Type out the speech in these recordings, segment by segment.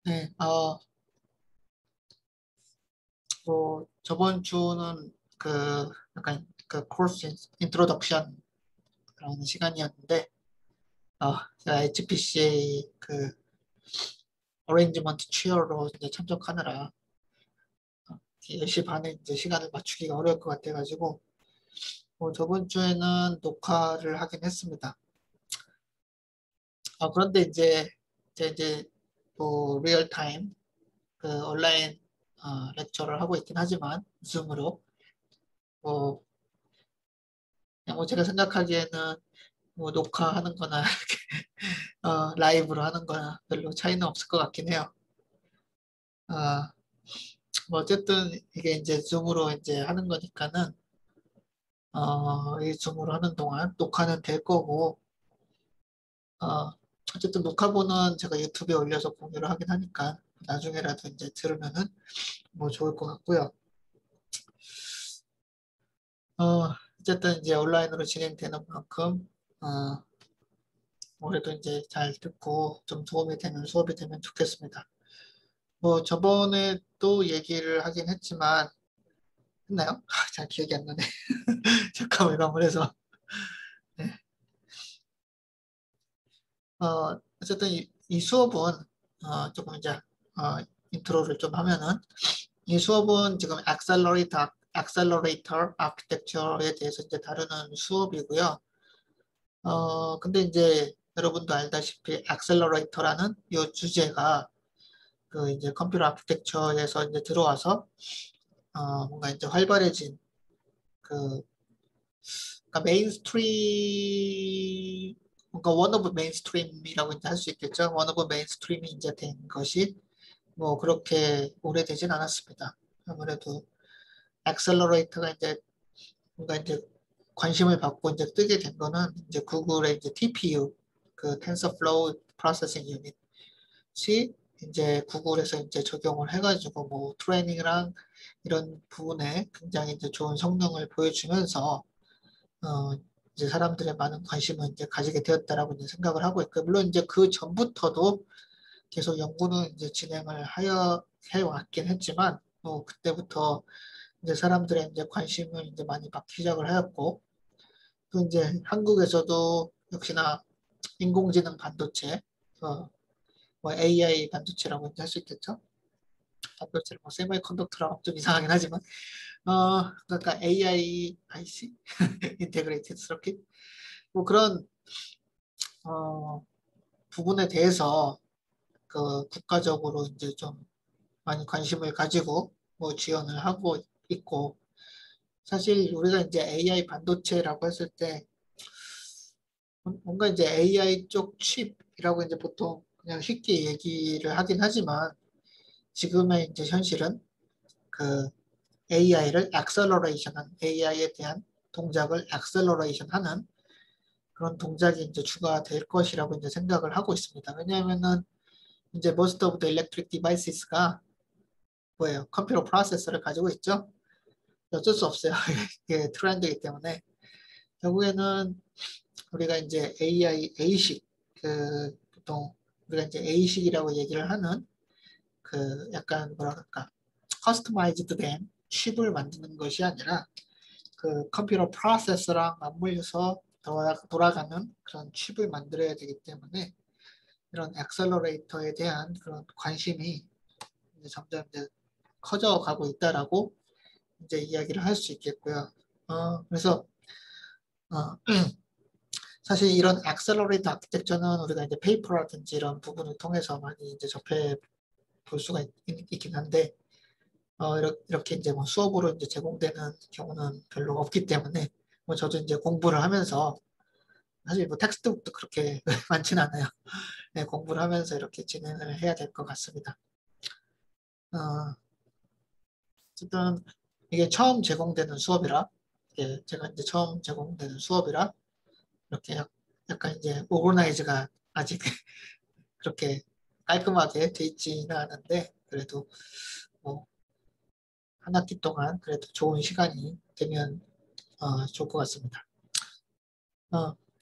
네, 뭐 저번 주는 그 약간 그 코र्스 인트로덕션 그런 시간이었는데, 제가 HPCA 그 어레인지먼트 취어로 이제 참석하느라 10시 반에 이제 시간을 맞추기가 어려울 것 같아가지고, 뭐 저번 주에는 녹화를 하긴 했습니다. 그런데 이제 뭐 리얼타임 그 온라인 렉처를 하고 있긴 하지만 줌으로 뭐 그냥 뭐 제가 생각하기에는 뭐 녹화하는 거나 라이브로 하는 거나 별로 차이는 없을 것 같긴 해요. 어, 뭐 어쨌든 이게 이제 줌으로 이제 하는 거니까는 이 줌으로 하는 동안 녹화는 될 거고 어, 어쨌든 녹화본은 제가 유튜브에 올려서 공유를 하긴 하니까 나중에라도 이제 들으면은 뭐 좋을 것 같고요. 어쨌든 이제 온라인으로 진행되는 만큼 올해도 이제 잘 듣고 좀 도움이 되는 수업이 되면 좋겠습니다. 뭐 저번에 또 얘기를 하긴 했지만 했나요? 잘 기억이 안 나네. 잠깐만 한번 해서. 네. 어쨌든 이 수업은 조금 이제 인트로를 좀 하면은 이 수업은 지금 액셀러레이터 아키텍처에 대해서 이제 다루는 수업이고요. 근데 이제 여러분도 알다시피 액셀러레이터라는 이 주제가 그 이제 컴퓨터 아키텍처에서 이제 들어와서 뭔가 이제 활발해진 그 그러니까 메인스트림 뭔가 원 오브 메인스트림이라고 이제 할 수 있겠죠. 원 오브 메인스트림이 이제 된 것이 뭐 그렇게 오래되진 않았습니다. 아무래도 액셀러레이터가 이제 뭔가 이제 관심을 받고 이제 뜨게 된 거는 이제 구글의 이제 TPU 그 텐서플로우 프로세싱 유닛이 이제 구글에서 이제 적용을 해가지고 뭐 트레이닝이랑 이런 부분에 굉장히 이제 좋은 성능을 보여주면서 어, 이제 사람들의 많은 관심을 이제 가지게 되었다라고 이제 생각을 하고 있고, 물론 이제 그 전부터도 계속 연구는 이제 진행을 해왔긴 했지만, 뭐 그때부터 이제 사람들의 이제 관심을 이제 많이 받기 시작을 하였고, 또 이제 한국에서도 역시나 인공지능 반도체, 뭐 AI 반도체라고 이제 할 수 있겠죠. 반도체를 뭐 세미컨덕터랑 좀 이상하긴 하지만, 그러니까 AI IC, 인테그레이티드 서킷, 뭐 그런 어, 부분에 대해서 그 국가적으로 이제 좀 많이 관심을 가지고 뭐 지원을 하고 있고 사실 우리가 이제 AI 반도체라고 했을 때 뭔가 이제 AI 쪽 칩이라고 이제 보통 그냥 쉽게 얘기를 하긴 하지만 지금의 이제 현실은 그 AI를 액셀러레이션한 AI에 대한 동작을 액셀러레이션하는 그런 동작이 이제 추가될 것이라고 이제 생각을 하고 있습니다. 왜냐하면은 이제 most of the electric devices가 뭐예요? 컴퓨터 프로세서를 가지고 있죠. 어쩔 수 없어요. 이게 트렌드이기 때문에 결국에는 우리가 이제 AI A식 그 보통 우리가 이제 A식이라고 얘기를 하는 그 약간 뭐랄까 커스터마이즈드 된 칩을 만드는 것이 아니라 그 컴퓨터 프로세서랑 맞물려서 돌아가는 그런 칩을 만들어야 되기 때문에 이런 액셀러레이터에 대한 그런 관심이 이제 점점 이제 커져가고 있다라고 이제 이야기를 할 수 있겠고요. 그래서 어, 사실 이런 액셀러레이터 아키텍처는 우리가 이제 페이퍼라든지 이런 부분을 통해서 많이 이제 접해 볼 수가 긴 한데 이렇게 이제 뭐 수업으로 이제 제공되는 경우는 별로 없기 때문에 뭐 저도 이제 공부를 하면서 사실 뭐 텍스트북도 그렇게 많지는 않아요. 네, 공부를 하면서 이렇게 진행을 해야 될 것 같습니다. 어, 어쨌든 이게 처음 제공되는 수업이라 제가 이제 처음 제공되는 수업이라 이렇게 약간 이제 오거나이즈가 아직 그렇게 깔끔하게 돼 있지는 않은데 그래도 뭐 한 학기 동안 그래도 좋은 시간이 되면 좋을 것 같습니다.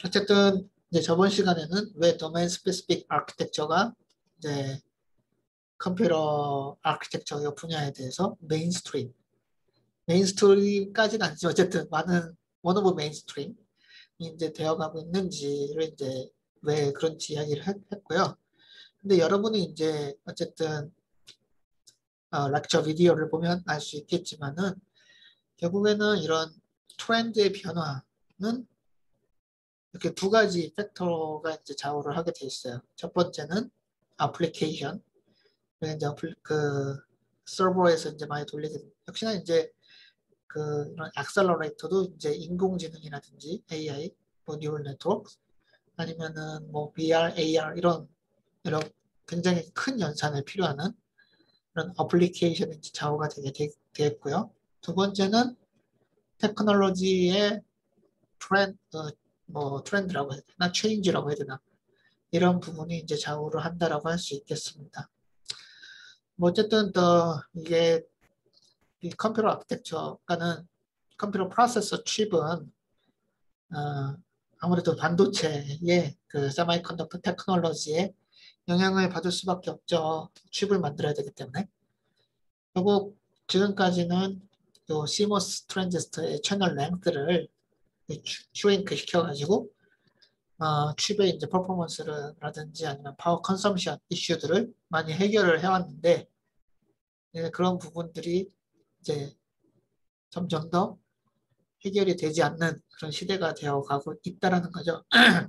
어쨌든 이제 저번 시간에는 왜 도메인 스페시픽 아키텍처가 이제 컴퓨터 아키텍처 분야에 대해서 메인스트림까지는 아니죠. 어쨌든 많은 원 오브 메인스트림이 이제 되어가고 있는지를 이제 왜 그런지 이야기를 했고요. 근데 여러분이 이제 어쨌든 렉처 비디오를 보면 알 수 있겠지만은 결국에는 이런 트렌드의 변화는 이렇게 두 가지 팩터가 이제 좌우를 하게 돼 있어요. 첫 번째는 애플리케이션. 이제 그 서버에서 이제 많이 돌리게 역시나 이제 그 이런 액셀러레이터도 이제 인공지능이라든지 AI, 뭐 뉴럴 네트워크 아니면은 뭐 VR, AR 이런 굉장히 큰 연산을 필요하는 그런 어플리케이션이 좌우가 되겠고요. 두 번째는 테크놀로지의 트렌드라고 해야 되나, 체인지라고 해야 되나 이런 부분이 이제 좌우를 한다라고 할 수 있겠습니다. 뭐 어쨌든 더 이게 이 컴퓨터 아키텍처가는 컴퓨터 프로세서 칩은 아무래도 반도체의 그 세미컨덕터 테크놀로지에 영향을 받을 수밖에 없죠. 칩을 만들어야 되기 때문에. 결국 지금까지는 요 CMOS 트랜지스터의 채널 랭크를 슈링크 시켜가지고 칩의 이제 퍼포먼스라든지 아니면 파워 컨섬션 이슈들을 많이 해결을 해왔는데 그런 부분들이 이제 점점 더 해결이 되지 않는 그런 시대가 되어가고 있다라는 거죠.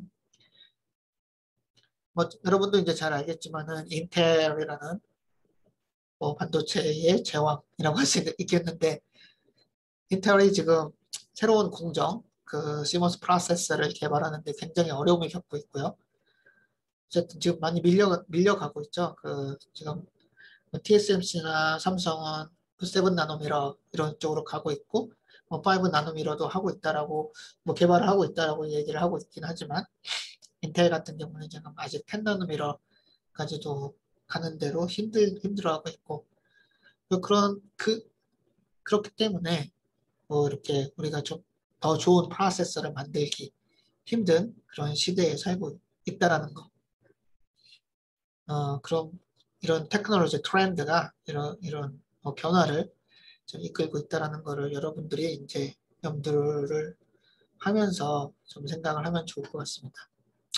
뭐 여러분도 이제 잘 알겠지만은 인텔이라는 뭐 반도체의 제왕이라고 할 수 있겠는데 인텔이 지금 새로운 공정 그 CMOS 프로세서를 개발하는데 굉장히 어려움을 겪고 있고요. 어쨌든 지금 많이 밀려가고 있죠. 그 지금 TSMC나 삼성은 7 나노미터 이런 쪽으로 가고 있고 뭐 5 나노미터도 하고 있다라고 뭐 개발을 하고 있다라고 얘기를 하고 있긴 하지만 인텔 같은 경우는 지금 아직 10 나노미터까지도 가는 대로 힘들어하고 있고 그렇기 때문에 뭐 이렇게 우리가 좀 더 좋은 프로세서를 만들기 힘든 그런 시대에 살고 있다라는 거. 그럼 이런 테크놀로지 트렌드가 이런 변화를 좀 이끌고 있다라는 거를 여러분들이 이제 염두를 하면서 좀 생각을 하면 좋을 것 같습니다.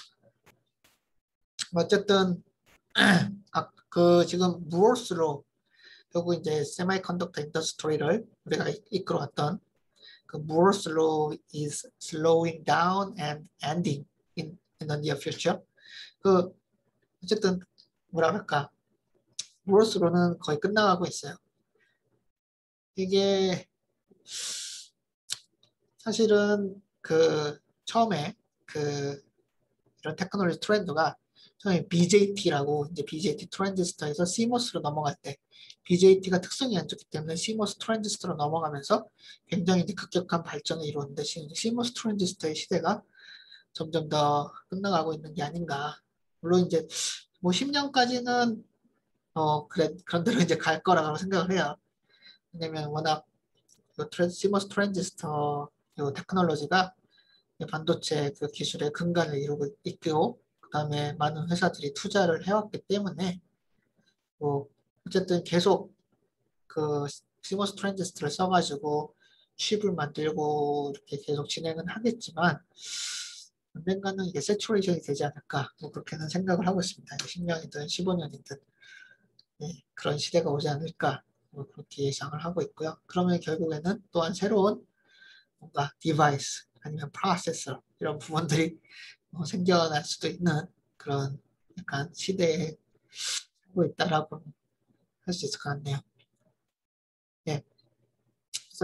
어쨌든 그 지금 무엇으로 결국 이제 세미컨덕터 인더스트리를 우리가 이끌어왔던 그 Moore's law is slowing down and ending in the near future. 그 어쨌든 뭐라 그럴까 Moore's law는 거의 끝나가고 있어요. 이게 사실은 그 처음에 그 이런 테크놀로지 트렌드가 처음에 BJT라고 이제 BJT 트랜지스터에서 CMOS로 넘어갈 때 BJT가 특성이 안 좋기 때문에 CMOS 트랜지스터로 넘어가면서 굉장히 이제 급격한 발전을 이루었는데 지금 CMOS 트랜지스터의 시대가 점점 더 끝나가고 있는 게 아닌가. 물론 이제 뭐 10년까지는 그런 대로 이제 갈 거라고 생각을 해요. 왜냐면 워낙 CMOS 트랜지스터 테크놀로지가 반도체 그 기술의 근간을 이루고 있고 그다음에 많은 회사들이 투자를 해왔기 때문에 뭐 어쨌든 계속 그 CMOS 트랜지스터를 써가지고 칩을 만들고 이렇게 계속 진행은 하겠지만 언젠가는 이게 세츄레이션이 되지 않을까 뭐 그렇게는 생각을 하고 있습니다. 10년이든 15년이든 네, 그런 시대가 오지 않을까 뭐 그렇게 예상을 하고 있고요. 그러면 결국에는 또한 새로운 뭔가 디바이스 아니면 프로세서 이런 부분들이 생겨날 수도 있는 그런 약간 시대에 살고 있다라고 할 수 있을 것 같네요. 예. So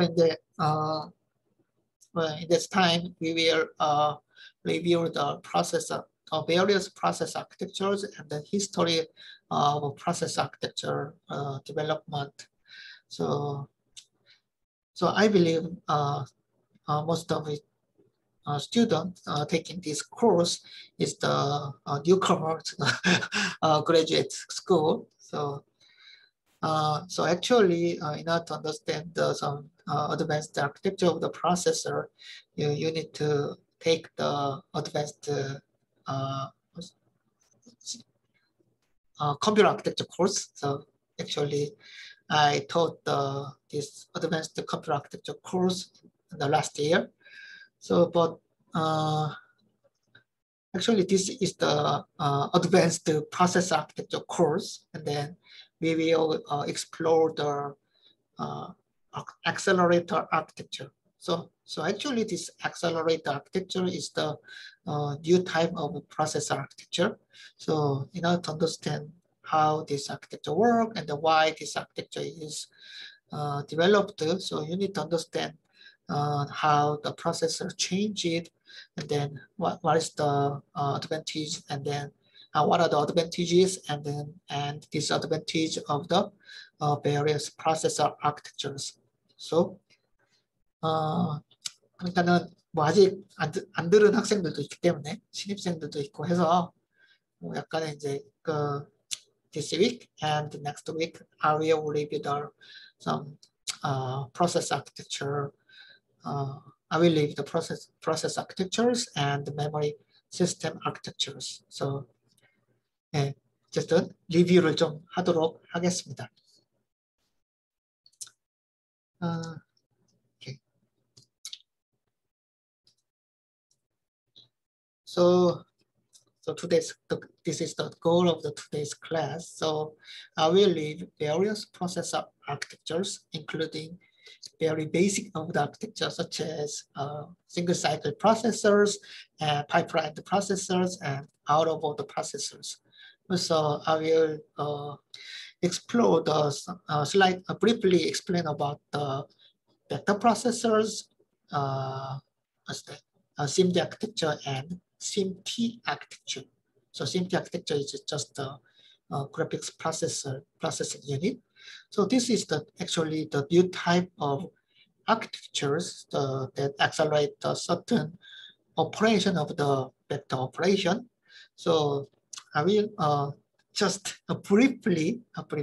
in this time we will review the various process architectures and the history of process architecture development. So I believe most of it student taking this course is the newcomer to the graduate school. So actually, in order to understand some advanced architecture of the processor, you need to take the advanced computer architecture course. So actually, I taught this advanced computer architecture course in the last year. So, but actually, this is the advanced process architecture course, and then we will explore the accelerator architecture. So actually, this accelerator architecture is the new type of process architecture. So in order to understand how this architecture works and why this architecture is developed, so you need to understand how the processor changed, and then what is the advantage, and then what are the advantages and disadvantage of the various processor architectures. So 그러니까는 뭐 아직 안 들은 학생들도 있기 때문에 신입생들도 있고 해서 뭐 약간의 이제 그 this week and next week I will review some process architecture. I will leave the process architectures and the memory system architectures. So 네, 어쨌든 리뷰를 좀 하도록 하겠습니다. Okay. So this is the goal of the today's class. So I will leave various processor architectures, including very basic of the architecture, such as single cycle processors, and pipeline processors, and out of order processors. So I will explore the slide, briefly explain about the vector processors, SIMD architecture, and SIMT architecture. So SIMT architecture is just a graphics processing unit. So this is actually the new type of architectures that accelerate a certain operation of the vector operation. So I will just briefly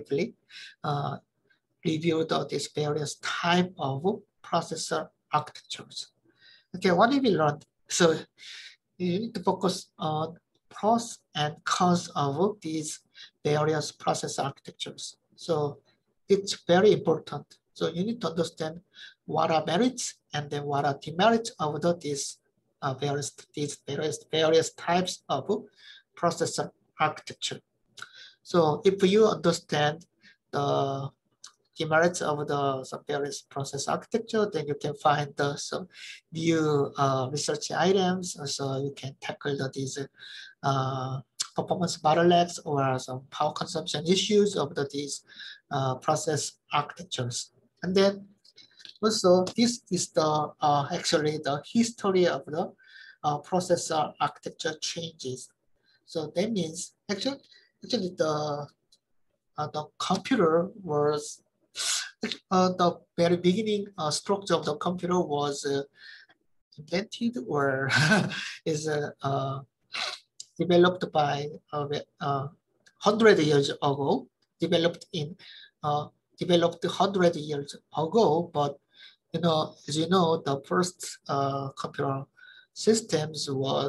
review these various type of processor architectures. Okay, what did we learn? So you need to focus on pros and cons of these various processor architectures. So it's very important. So you need to understand what are merits and then what are demerits of these various types of processor architecture. So if you understand the demerits of the various process architecture, then you can find some new research items. So you can tackle these performance bottlenecks or some power consumption issues of these process architectures. And then also this is the actually the history of the processor architecture changes. So that means actually the computer was the very beginning structure of the computer was invented or is developed by 100 years ago, developed 100 years ago. But as you know, the first computer systems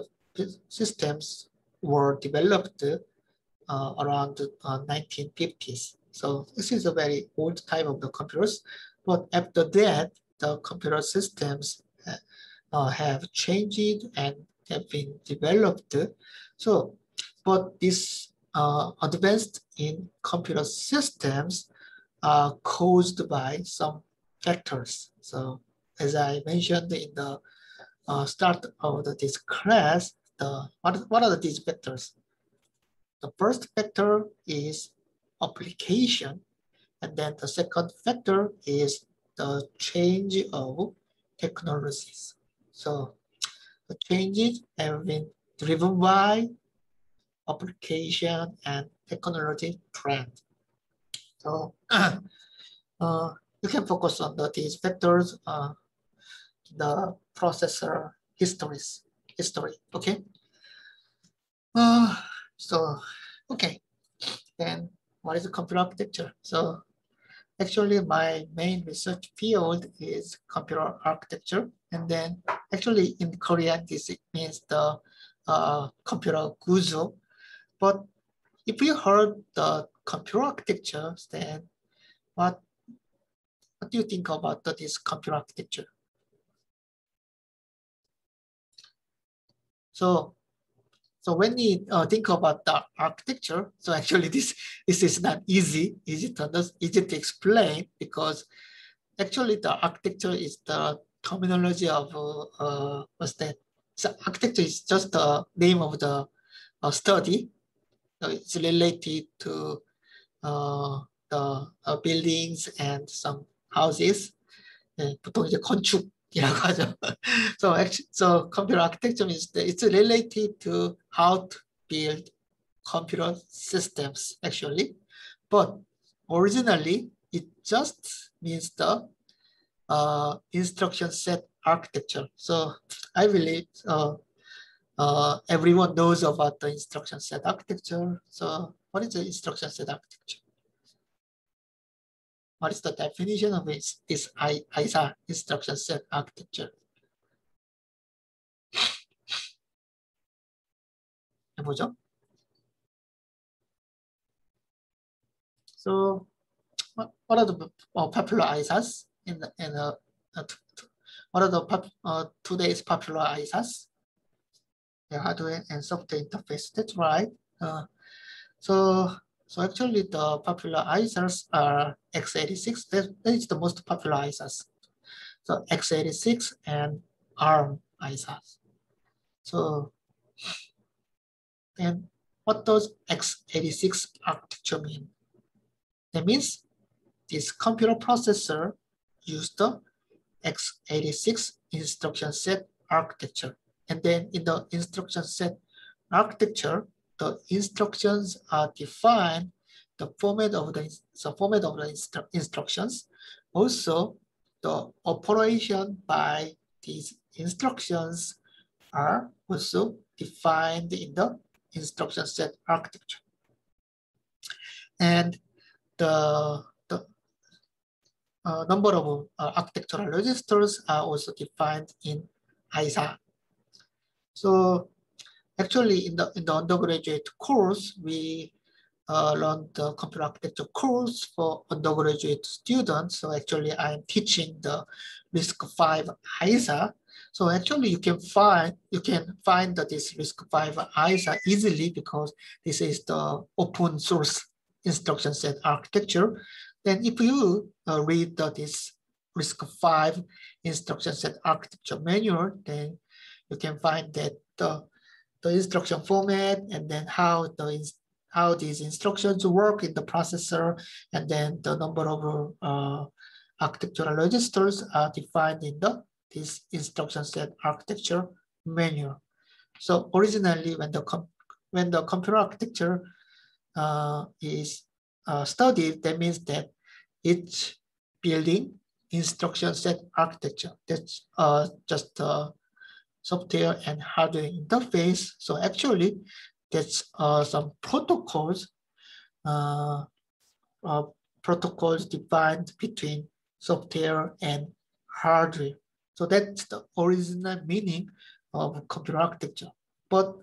were developed around 1950s. So this is a very old type of the computers. But after that, the computer systems have changed and have been developed. So, but this advanced in computer systems are caused by some factors. So, as I mentioned in the start of this class, what are these factors? The first factor is application, and then the second factor is the change of technologies. So the changes have been driven by application and technology trend. So you can focus on these factors, the processor history. Okay. So okay, then what is the computer architecture? So actually my main research field is computer architecture, and then actually in Korean this means the computer guzo, but if you heard the computer architecture, then what do you think about this computer architecture? So when you think about the architecture, so actually this is not easy to explain, because actually the architecture is the terminology of what's that? So architecture is just the name of the study. So it's related to the buildings and some houses. 네, 보통 이제 건축이라고 하죠. So computer architecture means that it's related to how to build computer systems actually, but originally it just means the instruction set architecture. So I believe everyone knows about the instruction set architecture. So what is the instruction set architecture? What is the definition of this ISA, instruction set architecture? 해보죠. So what are the popular ISAs what are the today's popular ISAs? The hardware and software interface. That's right. So actually the popular ISAs are x86. That is the most popular ISAs. So x86 and ARM ISAs. So then what does x86 architecture mean? That means this computer processor used the x86 instruction set architecture. And then in the instruction set architecture, the instructions are defined, the format of the instructions. Also, the operation by these instructions are also defined in the instruction set architecture. And the number of architectural registers are also defined in ISA. So actually in the undergraduate course, we learned the computer architecture course for undergraduate students. So actually I'm teaching the RISC-V ISA. So actually you can find this RISC-V ISA easily, because this is the open source instruction set architecture. Then if you read this RISC-V instruction set architecture manual, then you can find that the instruction format, and then how these instructions work in the processor, and then the number of architectural registers are defined in this instruction set architecture manual. So originally, when the computer architecture is studied, that means that each building instruction set architecture. That's just software and hardware interface. So actually, that's some protocols defined between software and hardware. So that's the original meaning of computer architecture. But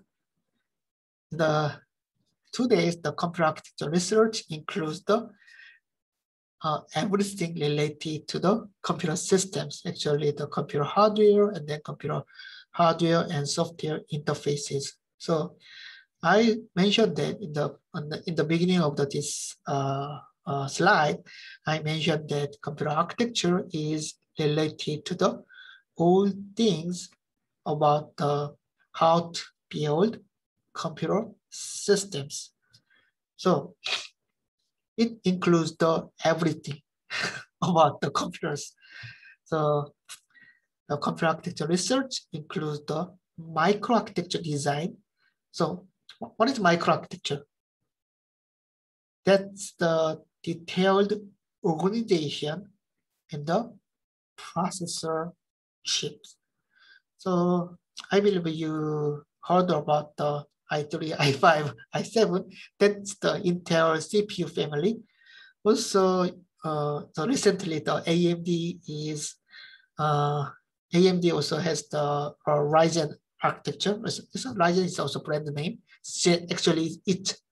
today's the computer architecture research includes the everything related to the computer systems, actually the computer hardware, and then computer hardware and software interfaces. So I mentioned that in the beginning of this slide, I mentioned that computer architecture is related to all things about how to build computer systems. So it includes everything about the computers. So the computer architecture research includes the microarchitecture design. So what is microarchitecture? That's the detailed organization in the processor chips. So I believe you heard about the i3, i5, i7. That's the Intel CPU family. Also, so recently the AMD also has the Ryzen architecture. Ryzen is also brand name. Actually, it's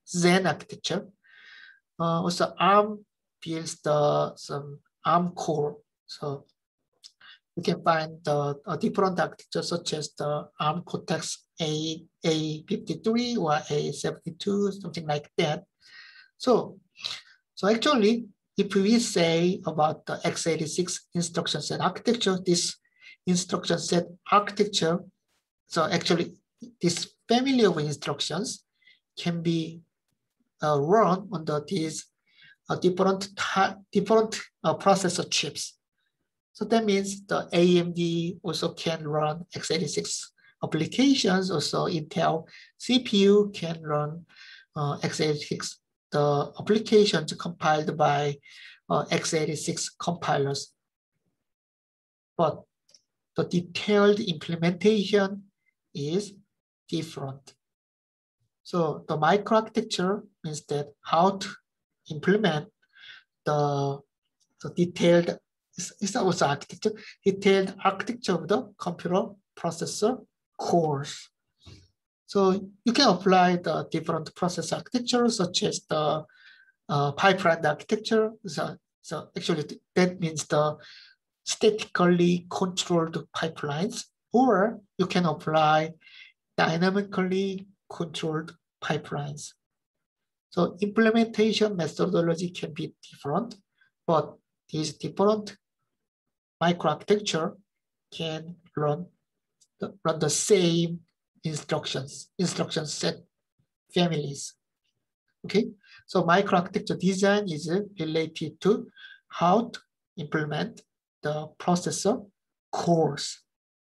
Zen architecture. Also, ARM builds some ARM core. So you can find a different architecture such as the ARM Cortex A53 or A72, something like that. So actually, if we say about the x86 instruction set architecture, this instruction set architecture, so actually this family of instructions can be run under these different processor chips. So that means the AMD also can run x86 applications. Also, Intel CPU can run x86, the applications compiled by x86 compilers. But the detailed implementation is different. So the microarchitecture means that how to implement the detailed, it's also architecture, detailed architecture of the computer processor cores. So you can apply the different process architecture, such as the pipeline architecture. So actually that means the statically controlled pipelines, or you can apply dynamically controlled pipelines. So implementation methodology can be different, but these different microarchitecture can run the same instruction set families. Okay, so microarchitecture design is related to how to implement the processor cores.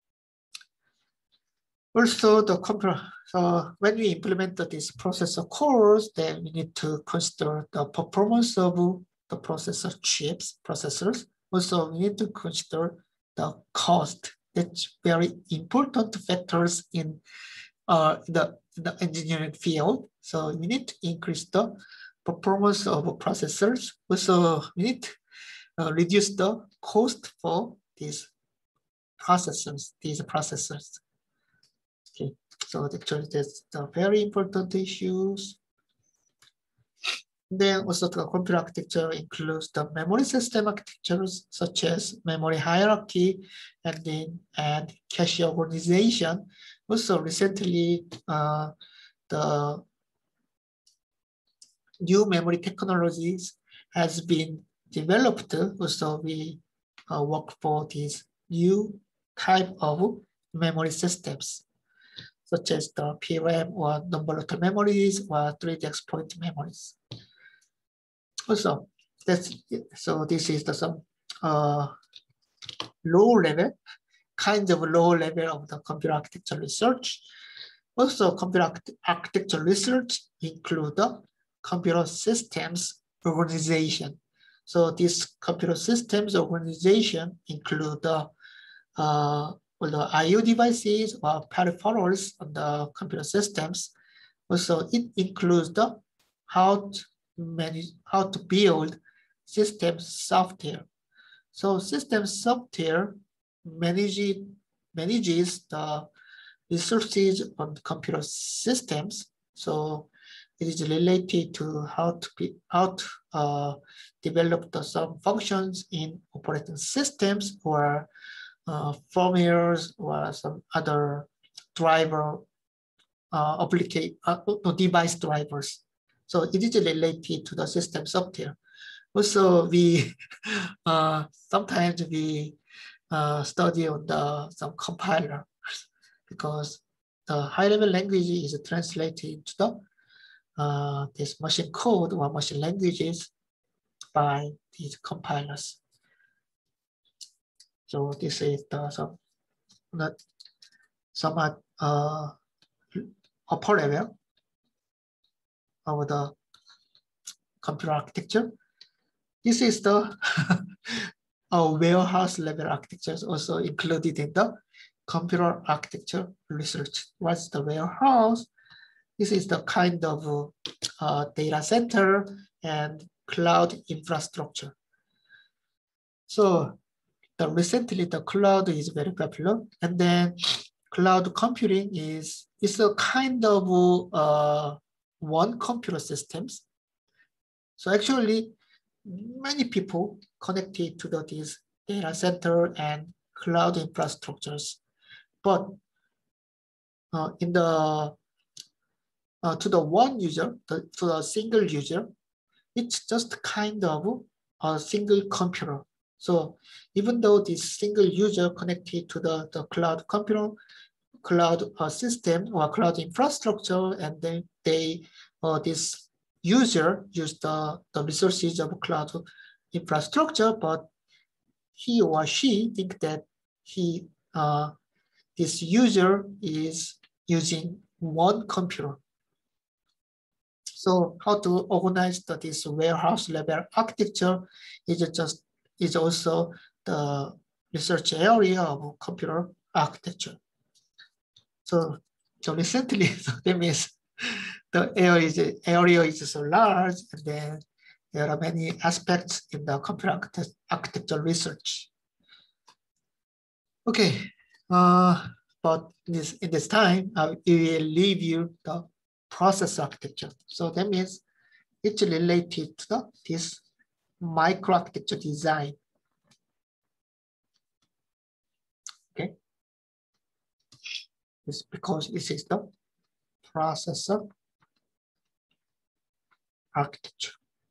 Also, the computer. So when we implement this processor cores, then we need to consider the performance of the processor chips, processors. Also, we need to consider the cost. That's very important factors in the engineering field. So we need to increase the performance of processors. Also, we need to reduce the cost for these processors. Okay, so actually that's the very important issues. Then also the computer architecture includes the memory system architectures such as memory hierarchy and cache organization. Also recently, the new memory technologies has been developed. Also we work for these new type of memory systems, such as the PRAM or non-volatile memories or 3D exploit memories. Also, this is the some low level of the computer architecture research. Also, computer architecture research include the computer systems organization. So this computer systems organization include the I/O devices or peripherals on the computer systems. Also, it includes the how to build system software. So system software manages the resources on computer systems. So it is related to how to develop some functions in operating systems or firmwares or some other driver device drivers. So it is related to the system software. Also, we sometimes we study on some compiler because the high-level language is translated to the this machine code or machine languages by these compilers. So this is some upper level of the computer architecture. This is the warehouse level architectures also included in the computer architecture research. What's the warehouse? This is the kind of data center and cloud infrastructure. So recently the cloud is very popular, and then cloud computing is a kind of one computer systems. So actually, many people connected to these data center and cloud infrastructures, but in the to the one user, to the single user, it's just kind of a single computer. So even though this single user connected to the cloud computer, cloud system or cloud infrastructure, and then this user use the resources of cloud infrastructure, but he or she think that this user is using one computer. So how to organize this warehouse level architecture is also the research area of computer architecture. So recently, so that means the area is so large, and then there are many aspects in the computer architecture research. Okay, but in this time, we will review the process architecture. So that means it's related to this microarchitecture design. Okay, it's because this is the processor architecture.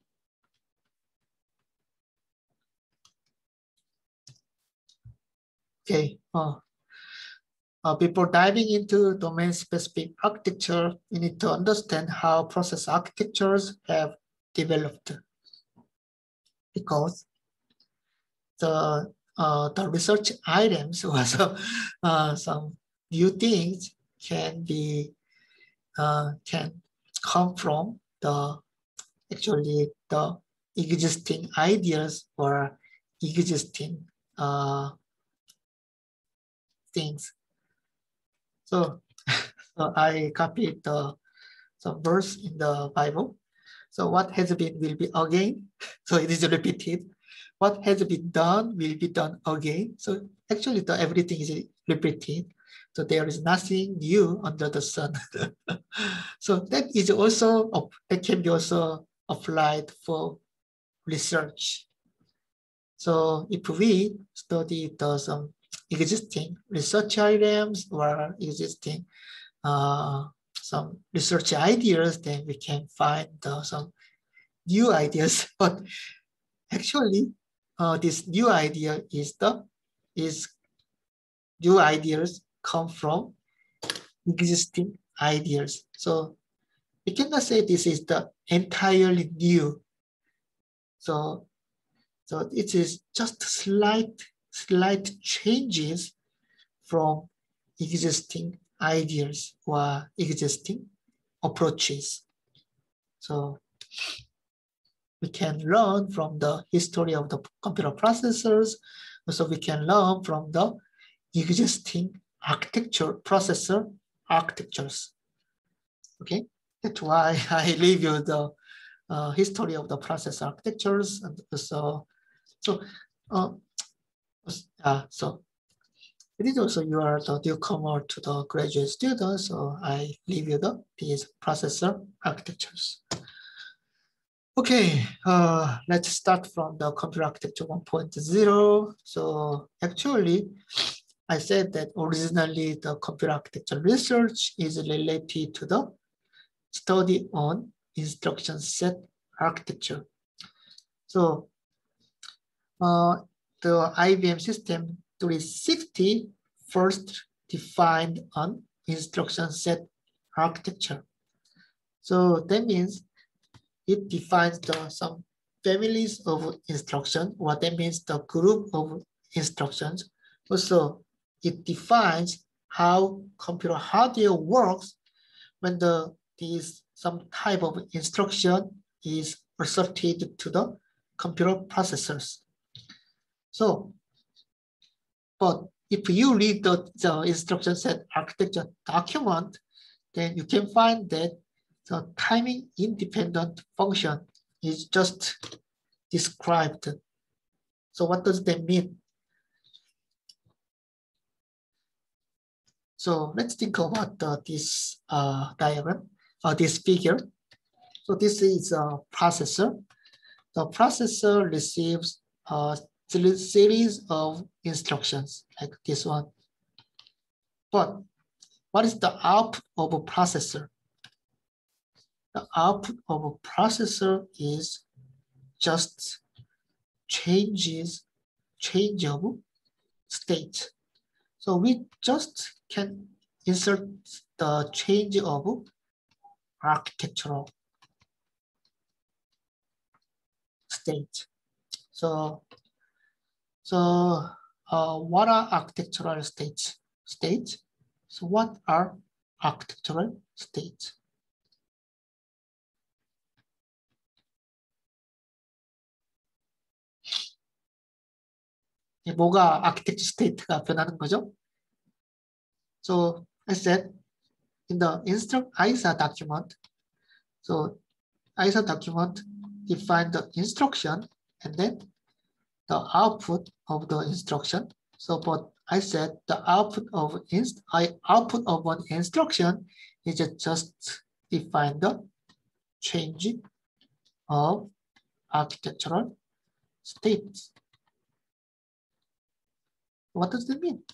Okay, before diving into domain-specific architecture, you need to understand how process architectures have developed. Because the research items was some new things can come from the existing ideas or existing things. So, I copied some verse in the Bible. So what has been will be again. So it is repeated. What has been done will be done again. So actually everything is repeated. So there is nothing new under the sun. So that is also, that can be also applied for research. So if we study some existing research items or existing some research ideas, then we can find some new ideas. But actually, this new idea new ideas come from existing ideas. So we cannot say this is the entirely new. So it is just slight changes from existing ideas or existing approaches. So we can learn from the history of the computer processors. So we can learn from the existing processor architectures. Okay, that's why I review the history of the processor architectures. And so it is also you are the newcomer to the graduate students, so I review these processor architectures. Okay, let's start from the computer architecture 1.0. So actually, I said that originally the computer architecture research is related to the study on instruction set architecture. So the IBM system 360 first defined an instruction set architecture. So that means it defines some families of instruction, or that means the group of instructions. Also, it defines how computer hardware works when some type of instruction is asserted to the computer processors. So, but if you read the instruction set architecture document, then you can find that the timing independent function is just described. So what does that mean? So let's think about this diagram, or this figure. So this is a processor. The processor receives a series of instructions like this one. But what is the output of a processor? The output of a processor is just change of state. So we just can insert the change of architectural state. So what are architectural states? So what are architectural states? 뭐가 architecture state가 변하는 거죠? So I said in the ISA document, so ISA document define the instruction and then the output of the instruction. So but I said the output of an instruction is just define the change of architectural states. What does that mean?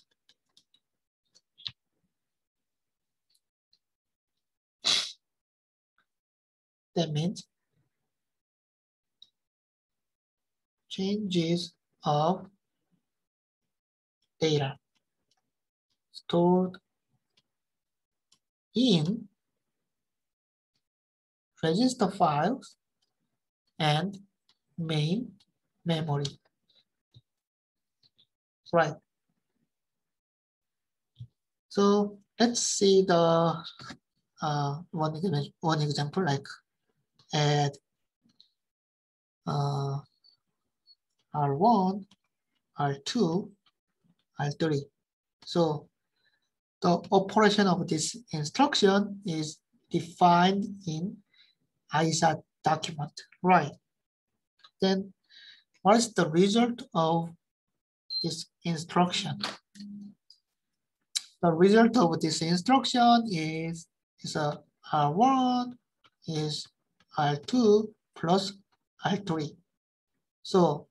That means changes of data stored in register files and main memory. Right. So let's see the one example, like add R1, R2, R3. So the operation of this instruction is defined in ISA document, right? Then what is the result of this instruction? The result of this instruction is a R1 is R2 plus R3. So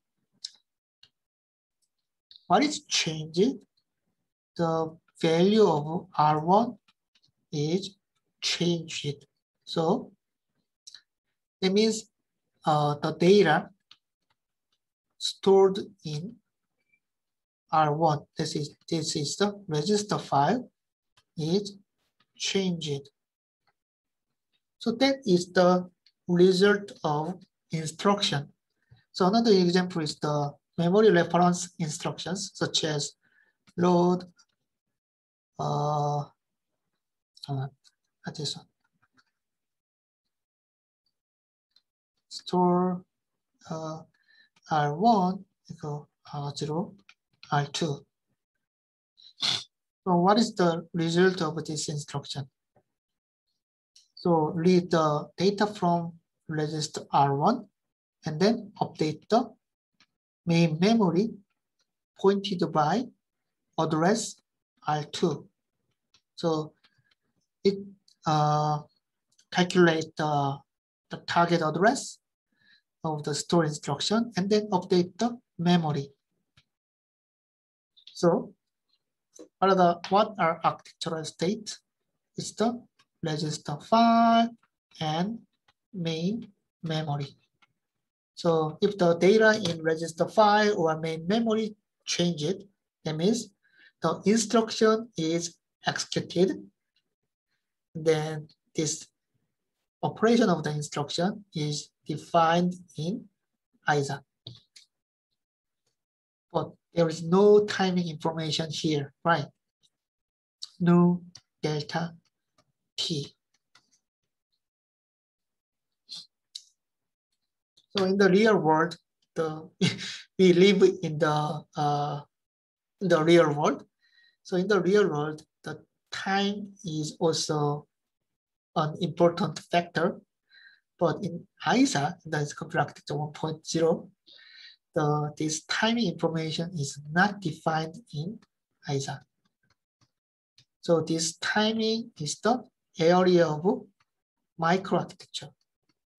what is changed? The value of R1 is changed. So that means the data stored in R1, this is the register file, is changed. So that is the result of instruction. So another example is the memory reference instructions, such as load, this one, store R1 equal R0, R2. So what is the result of this instruction? So read the data from register R1 and then update the main memory pointed by address R2. So it calculates the target address of the store instruction and then update the memory. So what are architectural states? It's the register file and main memory. So if the data in register file or main memory changes, that means the instruction is executed. Then this operation of the instruction is defined in ISA. But there is no timing information here, right? No delta T. So in the real world, we live in the real world. So in the real world, the time is also an important factor. But in ISA, that is computer architecture 1.0, this timing information is not defined in ISA. So this timing is the area of microarchitecture.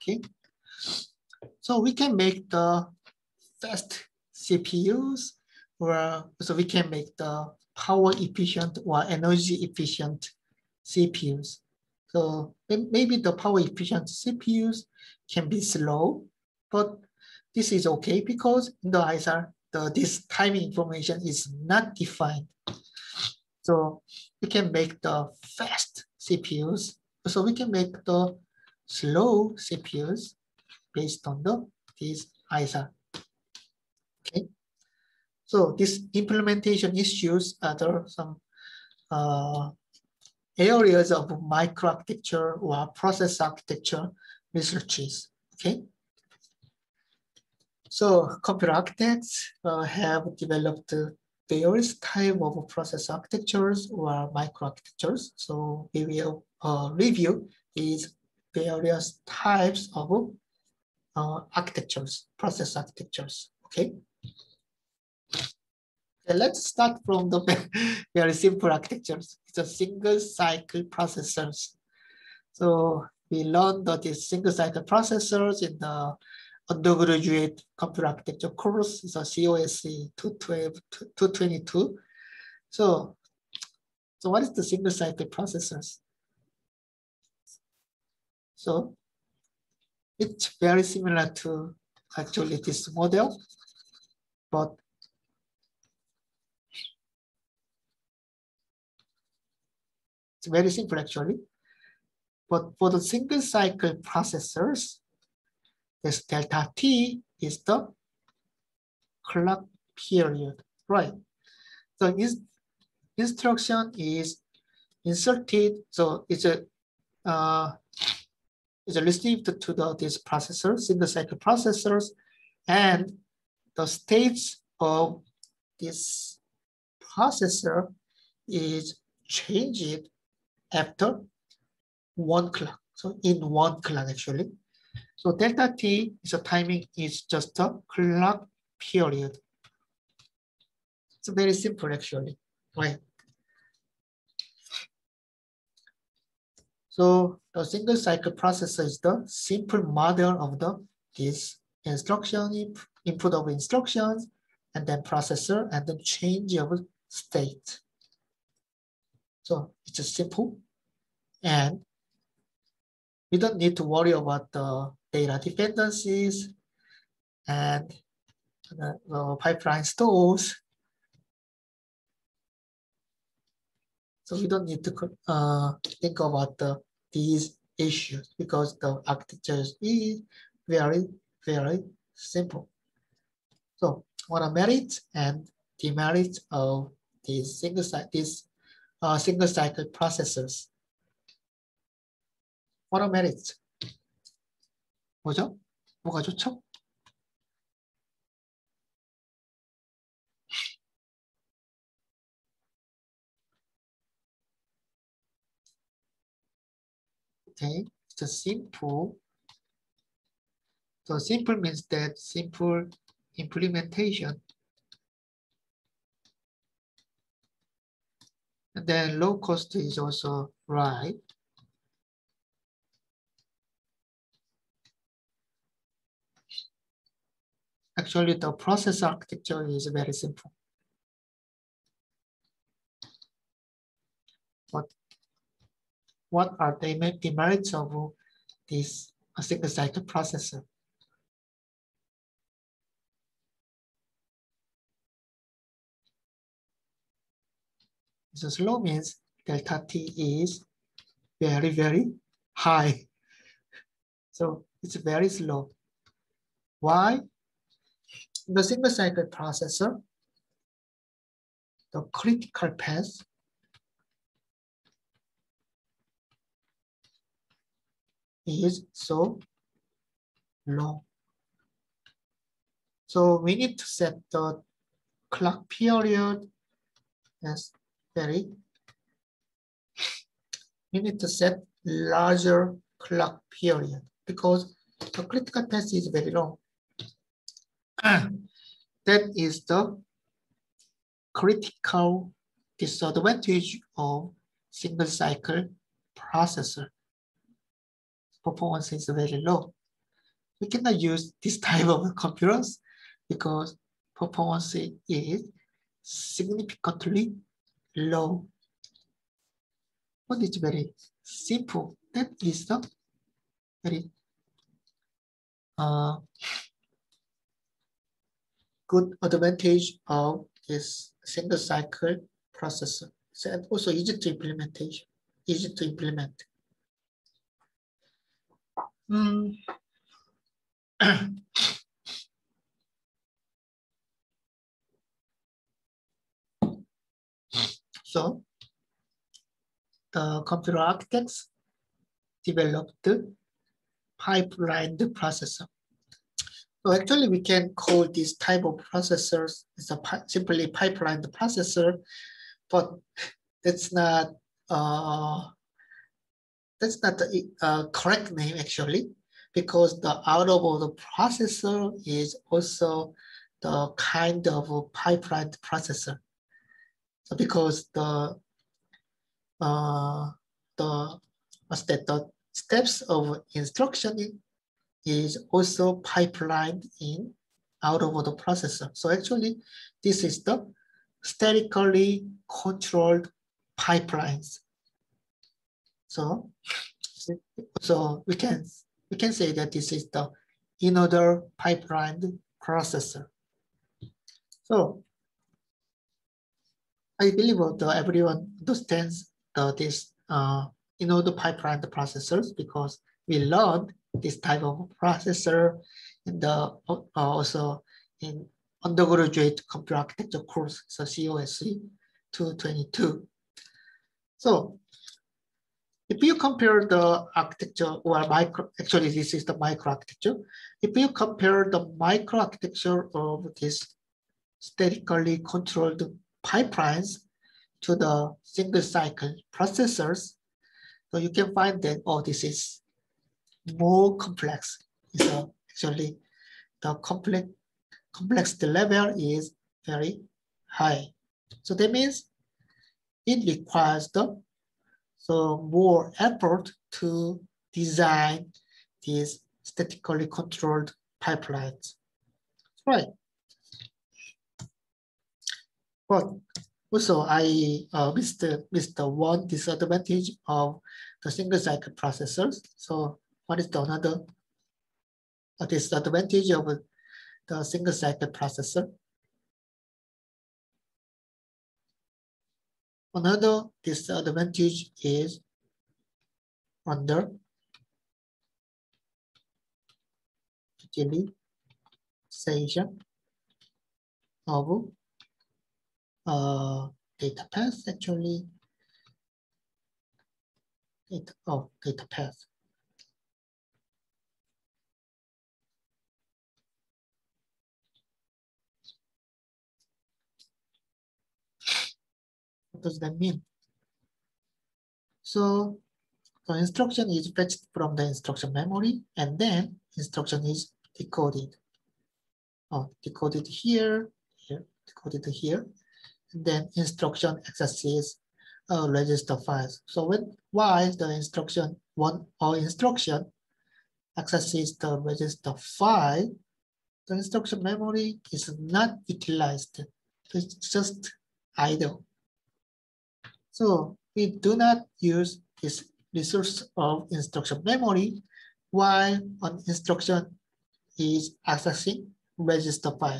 Okay, so we can make the fast CPUs, or so we can make the power efficient or energy efficient CPUs. So maybe the power efficient CPUs can be slow, but this is okay because in the ISR, this timing information is not defined. So we can make the fast CPUs. So we can make the slow CPUs based on this ISR. Okay. So this implementation issues are some areas of microarchitecture or process architecture researches. Okay. So computer architects have developed various type of process architectures or microarchitectures. So we will review these various types of architectures, process architectures. Okay. Let's start from the very simple architectures. It's a single cycle processors. So we learned that these single cycle processors in the undergraduate computer architecture course. It's a COSE 222. So what is the single cycle processors? So it's very similar to actually this model, but it's very simple actually. But for the single cycle processors, this delta T is the clock period, right? So instruction is inserted, so it's received to this processor, single cycle processors, and the states of this processor is changed after 1 clock. So in 1 clock actually. So delta T is a timing is just a clock period. It's very simple actually, right? So the single cycle processor is the simple model of this instruction input of instructions, and then processor, and then change of state. So it's just simple, and we don't need to worry about the data dependencies and the pipeline stalls. So we don't need to think about these issues because the architecture is very, very simple. So what are merits and demerits of these single cycle processors? What are merits? 뭐죠? 뭐가 좋죠? Okay, it's simple. So simple means that simple implementation. And then low cost is also right. Actually, the process architecture is very simple. But what are the demerits of this single cycle processor? So slow means delta T is very, very high. So it's very slow. Why? The single cycle processor, the critical path is so low. So we need to set the clock period as we need to set larger clock period because the critical path is very long. That is the critical disadvantage of single cycle processor. Performance is very low. we cannot use this type of computers because performance is significantly low. But it's very simple. That is the very good advantage of this single cycle processor. So, and also easy to implement. So the computer architects developed the pipelined processor. So actually we can call this type of processors as a simply pipelined processor, but that's not the correct name actually, because the out-of-order processor is also the kind of a pipelined processor. So because the steps of instruction is also pipelined in out-of-order processor. So actually, this is the statically controlled pipelines. So we can say that this is the in-order pipelined processor. So I believe everyone understands this in-order pipelined processors because we learned this type of processor in the also in undergraduate computer architecture course, so COSE 222. So if you compare the architecture or actually this is the microarchitecture. If you compare the microarchitecture of this statically controlled pipelines to the single cycle processors, so you can find that this is more complex. So actually the complexity level is very high. So that means it requires more effort to design these statically controlled pipelines. Right. But also I missed one disadvantage of the single cycle processors. So what is the another disadvantage of the single cycle processor? Another disadvantage is underutilization of data path, actually. Data path. What does that mean? So the instruction is fetched from the instruction memory, and then instruction is decoded. Decoded here, decoded here, and then instruction accesses register files. So why the instruction accesses the register file, the instruction memory is not utilized. It's just idle. So we do not use this resource of instruction memory while an instruction is accessing register file.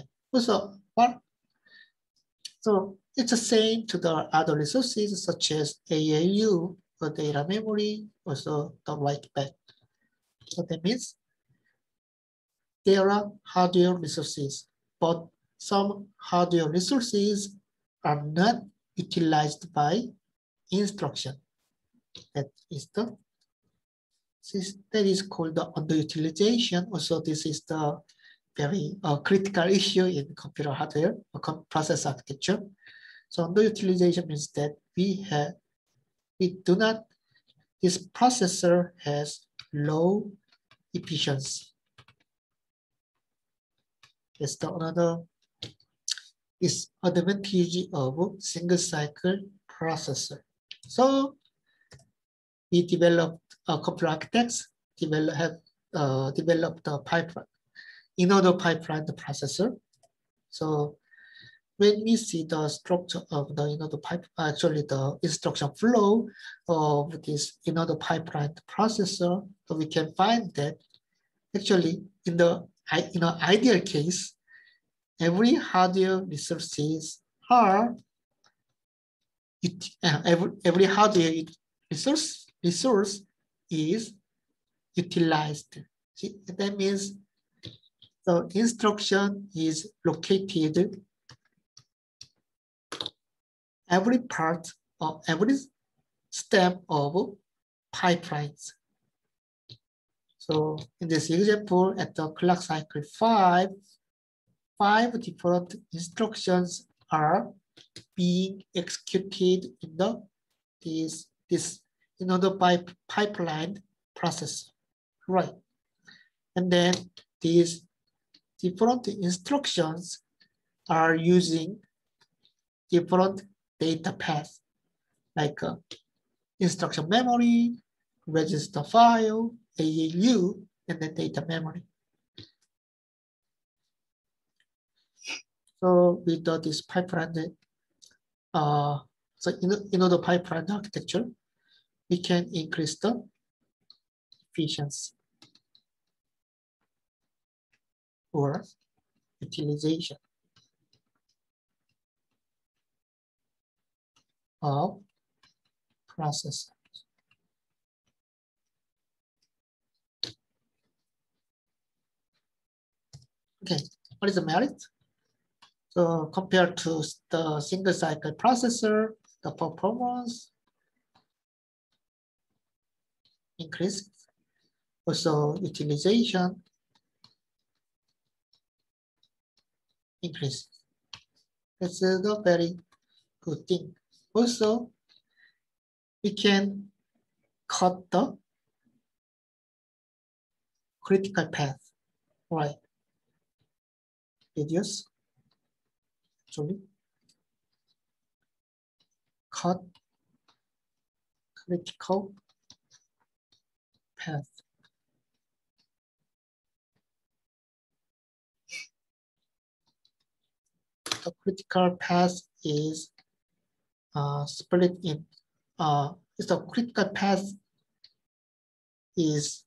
So it's the same to the other resources such as ALU or data memory, also the write back. So that means there are hardware resources, but some hardware resources are not utilized by instruction. That is called the underutilization. Also, this is the very critical issue in computer hardware or process architecture. So underutilization means that this processor has low efficiency. That's the another advantage of single cycle processor. So we developed computer architects have develop the pipeline, in-order pipeline processor. So when we see the structure of the in-order pipe, actually the instruction flow of this in-order pipeline processor, so we can find that actually in the ideal case, every hardware resources are every hardware resource is utilized. See, that means the instruction is located every part or every step of pipelines. So in this example, at the clock cycle 5, 5 different instructions are being executed in the this in-order pipeline process, right? And then these different instructions are using different data paths, like instruction memory, register file, ALU, and then data memory. So with this pipeline, so in the pipeline architecture, we can increase the efficiency or utilization of processors. Okay, what is the merit? So compared to the single cycle processor, the performance increases. Also utilization increases. That's a very good thing. Also, we can cut the critical path, right? Reduce, actually, cut critical path. The critical path is split in. The critical path is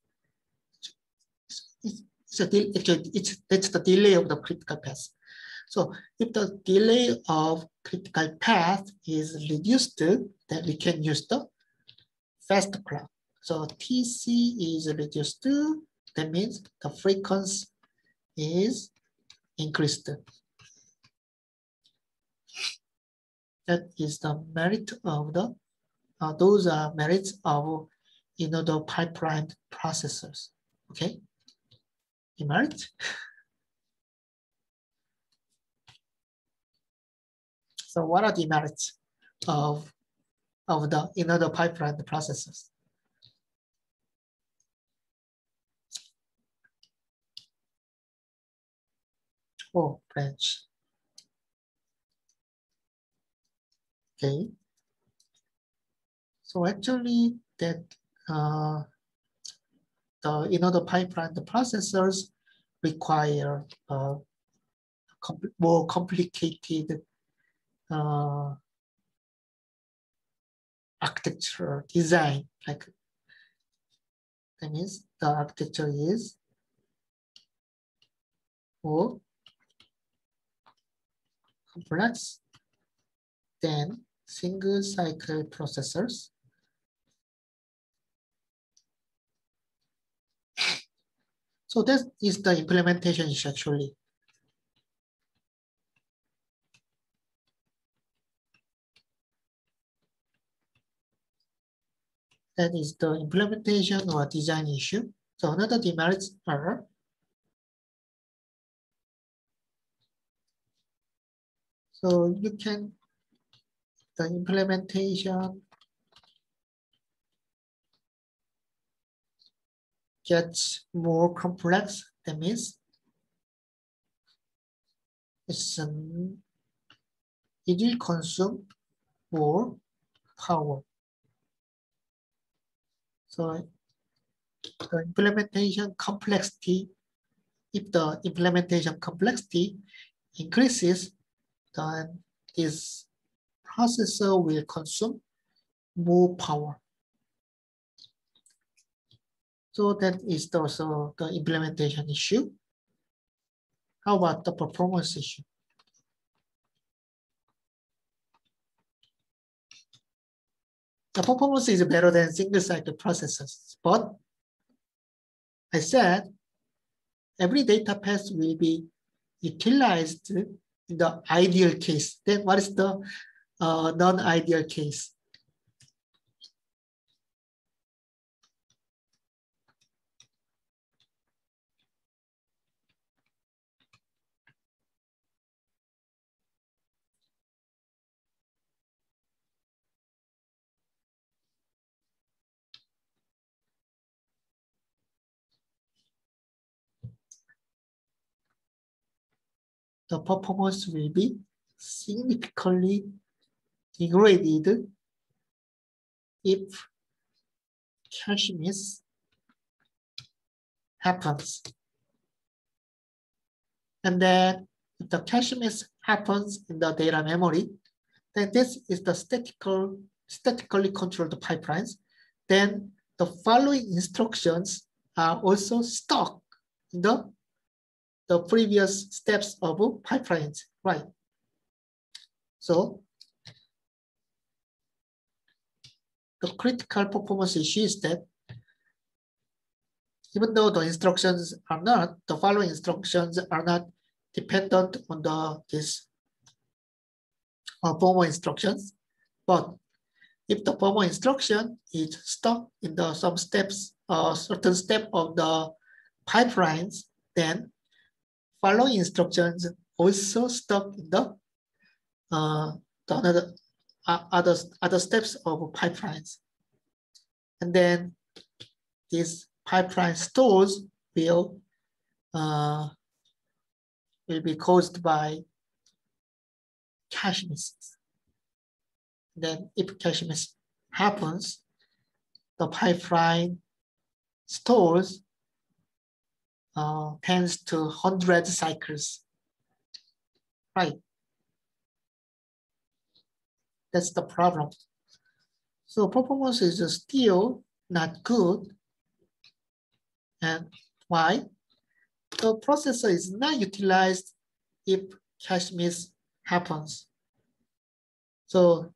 it's the delay of the critical path. So if the delay of critical path is reduced, then we can use the fast clock. So TC is reduced, that means the frequency is increased. That is the merit of the, those are merits of the pipeline processors, okay? Demerit. So what are the merits of the pipeline processors? Oh, branch. Okay. So actually that the pipeline processors require more complicated architecture design. Like that means the architecture is more complex than single cycle processors. So that is the implementation issue actually. That is the implementation or design issue. So another demerits are so you can the implementation gets more complex. That means it will consume more power. So the implementation complexity, if the implementation complexity increases, then this processor will consume more power. So that is also the implementation issue. How about the performance issue? The performance is better than single cycle processors, but I said every data path will be utilized in the ideal case. Then what is the non-ideal case? The performance will be significantly degraded if cache miss happens. And then if the cache miss happens in the data memory, then this is the statically controlled pipelines. Then the following instructions are also stuck in the previous steps of pipelines, right? So the critical performance issue is that even though the instructions are not, the following instructions are not dependent on this formal instructions, but if the formal instruction is stuck in some steps, certain step of the pipelines, then following instructions also stuck in the other steps of pipelines, and then these pipeline stalls will be caused by cache misses. Then if cache miss happens, the pipeline stalls tends to 100 cycles, right? That's the problem. So performance is still not good. And why? The processor is not utilized if cache miss happens. So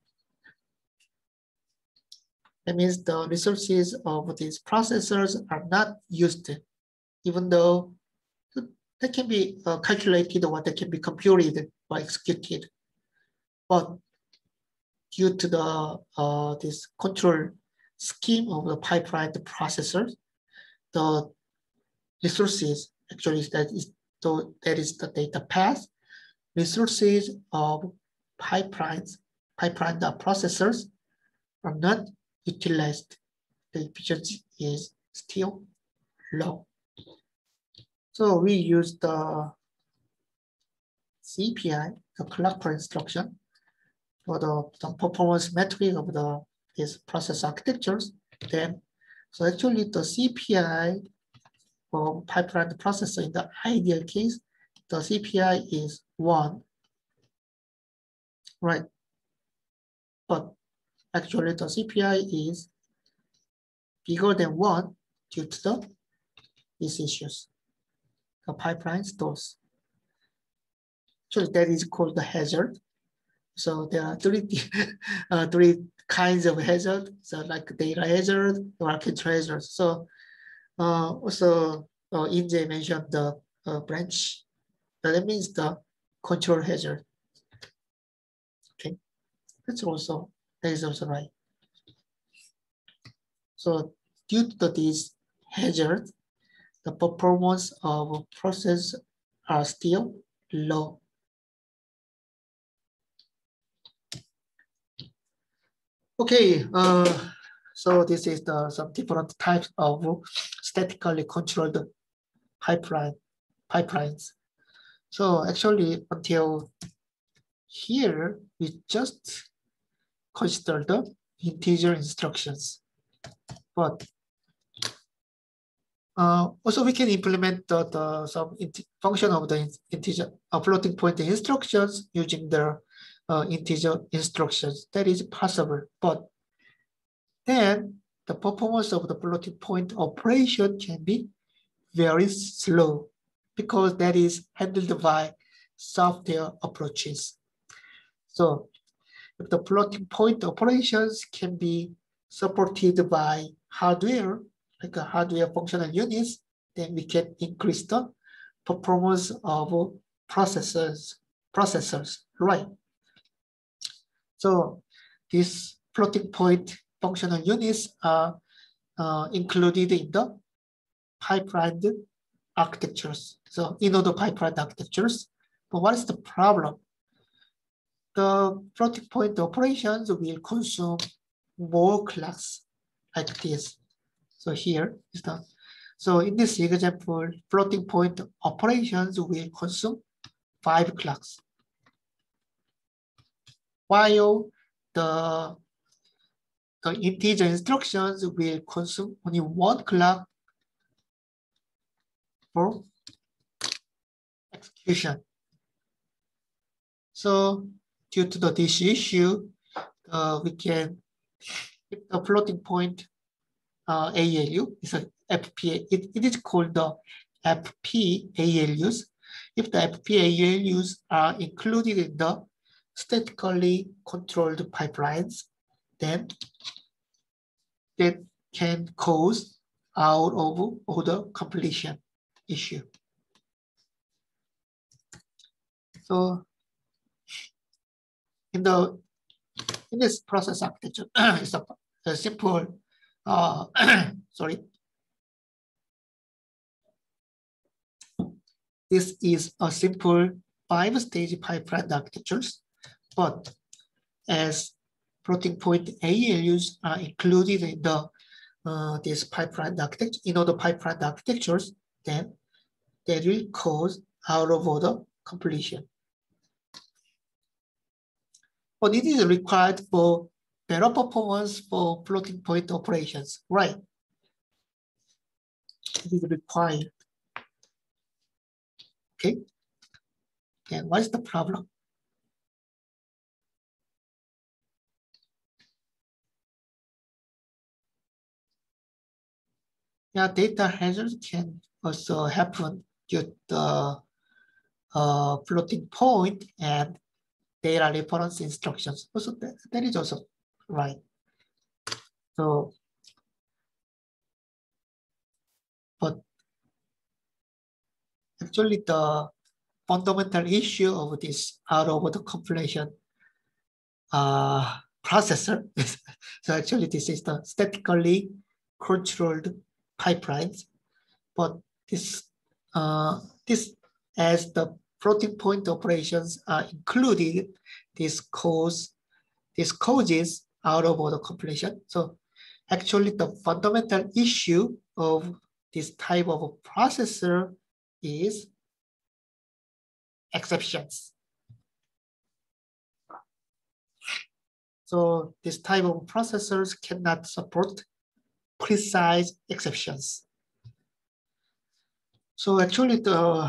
that means the resources of these processors are not used, even though they can be calculated or they can be computed or executed. But due to the this control scheme of the pipeline, the processors, the resources actually that is the data path. Resources of pipeline the processors are not utilized. The efficiency is still low. So we use the CPI, the clock per instruction, for the performance metric of these process architectures. Then, so actually the CPI for pipeline processor in the ideal case, the CPI is 1, right? But actually the CPI is bigger than 1 due to these issues, the pipeline stalls. So that is called the hazard. So there are three kinds of hazard. So like data hazard or architecture hazard. So also Injay mentioned the branch. That means the control hazard. Okay, that is also right. So due to these hazards, the performance of process are still low. Okay, so this is some different types of statically controlled pipelines. So actually until here, we just consider the integer instructions. But Also, we can implement some function of the integer floating point instructions using the integer instructions. That is possible, but then the performance of the floating point operation can be very slow because that is handled by software approaches. So if the floating point operations can be supported by hardware, like a hardware functional units, then we can increase the performance of processors, right? So these floating point functional units are included in the pipeline architectures. So in the pipeline architectures, but what is the problem? The floating point operations will consume more clocks like this. So here is the, so in this example, floating point operations will consume 5 clocks, while the integer instructions will consume only 1 clock for execution. So due to this issue, we can, if the floating point ALU is a FP, it is called the FP ALUs. If the FP ALUs are included in the statically controlled pipelines, then that can cause out of order completion issue. So in this process architecture, it's a simple, sorry. This is a simple 5-stage pipeline architectures, but as floating point ALUs are included in the this pipeline architecture, the pipeline architectures, then they will cause out of order completion. But it is required for better performance for floating point operations, right? It is required. Okay. And what is the problem? Yeah, data hazards can also happen due to the floating point and data reference instructions. Also, that is also right. So, but actually the fundamental issue of this out of order completion processor, so actually this is the statically controlled pipelines, but this as the floating point operations are included, this causes out of order completion. So actually the fundamental issue of this type of processor is exceptions. So this type of processors cannot support precise exceptions. So actually the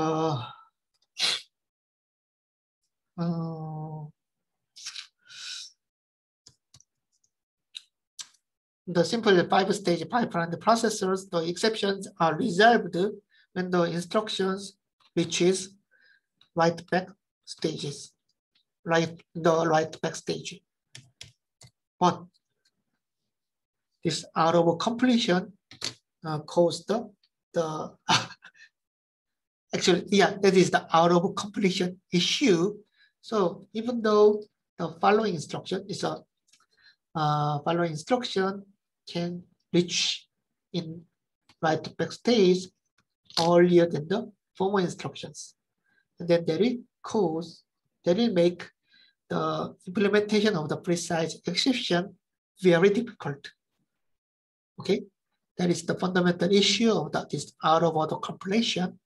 simple 5-stage pipeline processors, the exceptions are reserved when the instructions reaches write back stages, the write back stage. But this out of completion caused the actually, yeah, that is the out of completion issue. So even though the following instruction is a following instruction can reach in write back stage earlier than the former instructions, and then that will make the implementation of the precise exception very difficult. Okay, that is the fundamental issue of this out of order completion.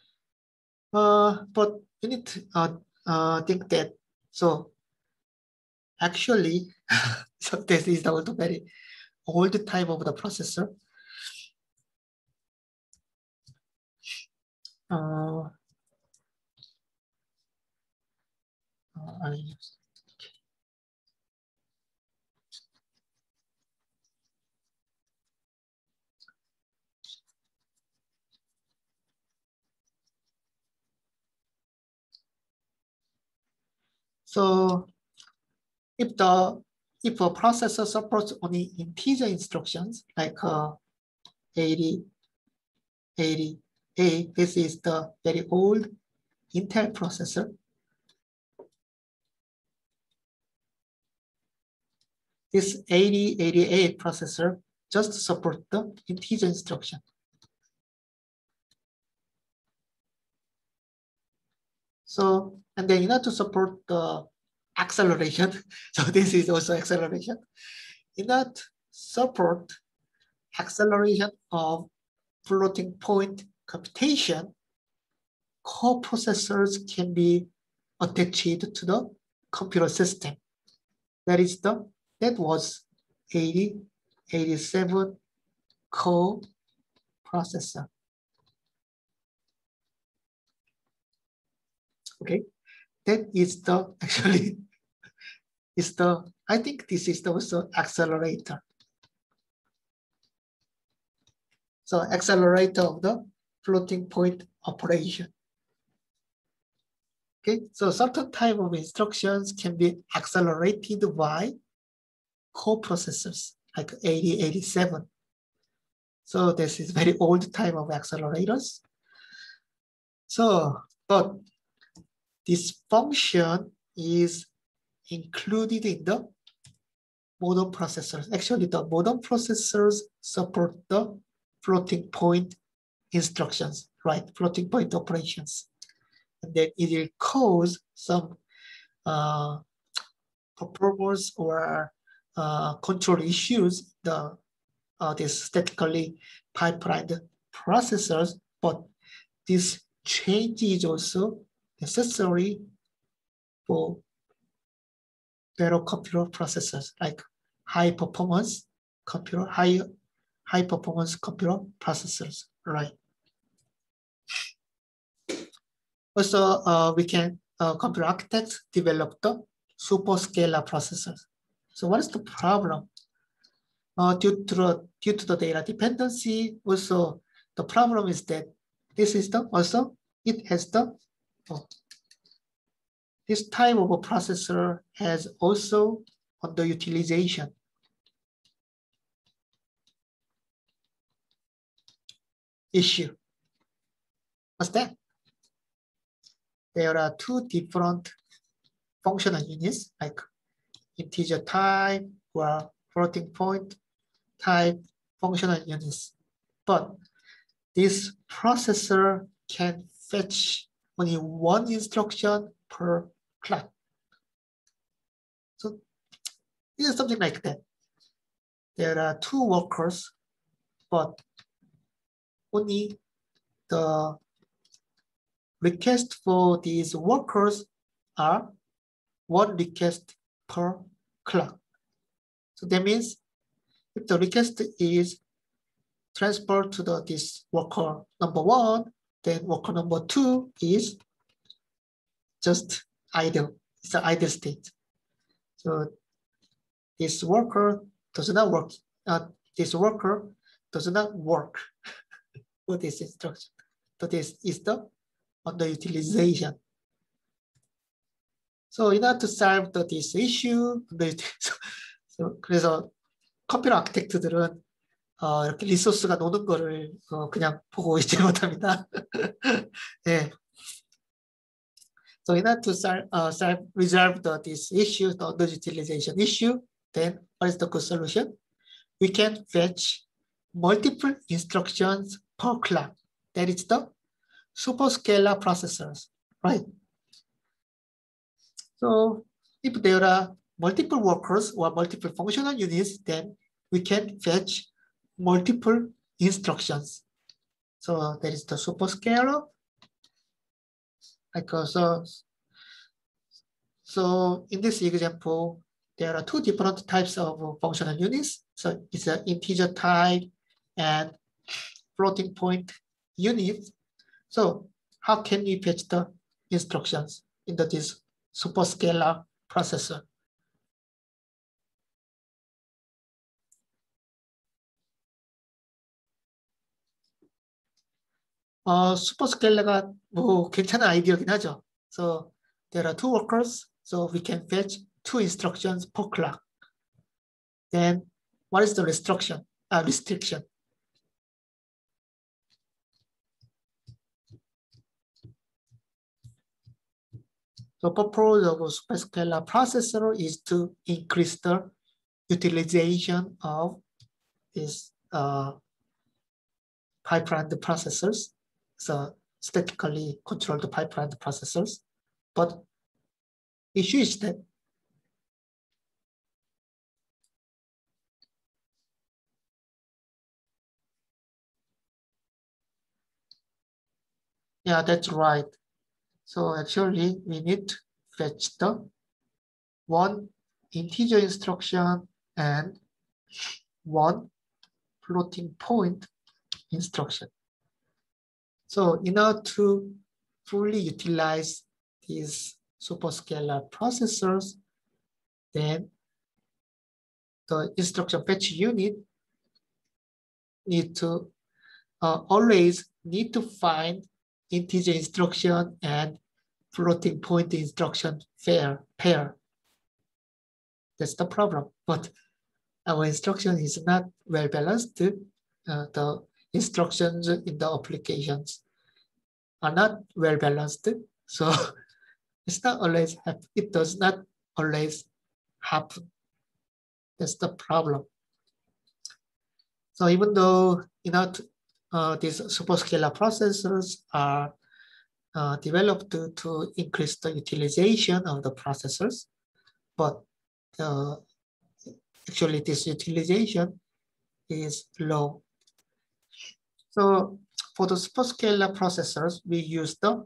But you need to think that, so actually, so this is the very old type of the processor. So if a processor supports only integer instructions like 80, 88, this is the very old Intel processor. This 8088 processor just supports the integer instruction. So, and then in order to support the acceleration, so this is also acceleration. In order to support acceleration of floating point computation, coprocessors can be attached to the computer system. That was 8087 coprocessor. Okay, that is the actually is the, I think this is also accelerator. So accelerator of the floating point operation. Okay, so certain type of instructions can be accelerated by coprocessors like 8087. So this is very old type of accelerators. So, but this function is included in the modern processors. Actually, the modern processors support the floating point instructions, right? Floating point operations. And then it will cause some performance or control issues, this statically pipelined processors, but this change is also necessary for better computer processors like high performance computer processors, right? Also, we can computer architects develop the superscalar processors. So what is the problem? Due to the data dependency, also the problem is that this system also, it has the, this type of a processor has also underutilization. Issue. What's that? There are two different functional units like integer type or floating point type functional units. But this processor can fetch only one instruction per clock. So it is something like that. There are two workers, but only the request for these workers are one request per clock. So that means if the request is transferred to this worker number 1, then worker number 2 is just idle. It's an idle state. So this worker does not work. This worker does not work for this instruction. So this is the underutilization. So in order to solve this issue, 그래서 컴퓨터 아키텍트들은 이렇게 리소스가 노는 거를 그냥 보고 있지 못합니다. 네. So in order to resolve this issue, the underutilization issue, then what is the good solution? We can fetch multiple instructions per clock. That is the superscalar processors, right? So if there are multiple workers or multiple functional units, then we can fetch multiple instructions. So that is the superscalar. Like so in this example, there are two different types of functional units. So it's an integer type and floating point unit. So how can we fetch the instructions into this superscalar processor? 슈퍼스케일러가 뭐 괜찮은 아이디어긴 하죠. So there are two workers, so we can fetch two instructions per clock. Then what is the restriction? Restriction. The purpose of a superscalar processor is to increase the utilization of these pipeline processors, so statically controlled pipeline processors. But issue is that yeah, that's right. So actually we need to fetch the one integer instruction and one floating point instruction. So in order to fully utilize these superscalar processors, then the instruction fetch unit need to always need to find integer instruction and floating point instruction pair. That's the problem. But our instruction is not well balanced. The instructions in the applications are not well balanced. So it's not always happen. It does not always happen. That's the problem. So even though these superscalar processors are developed to increase the utilization of the processors, but actually this utilization is low. So for the superscalar processors, we use the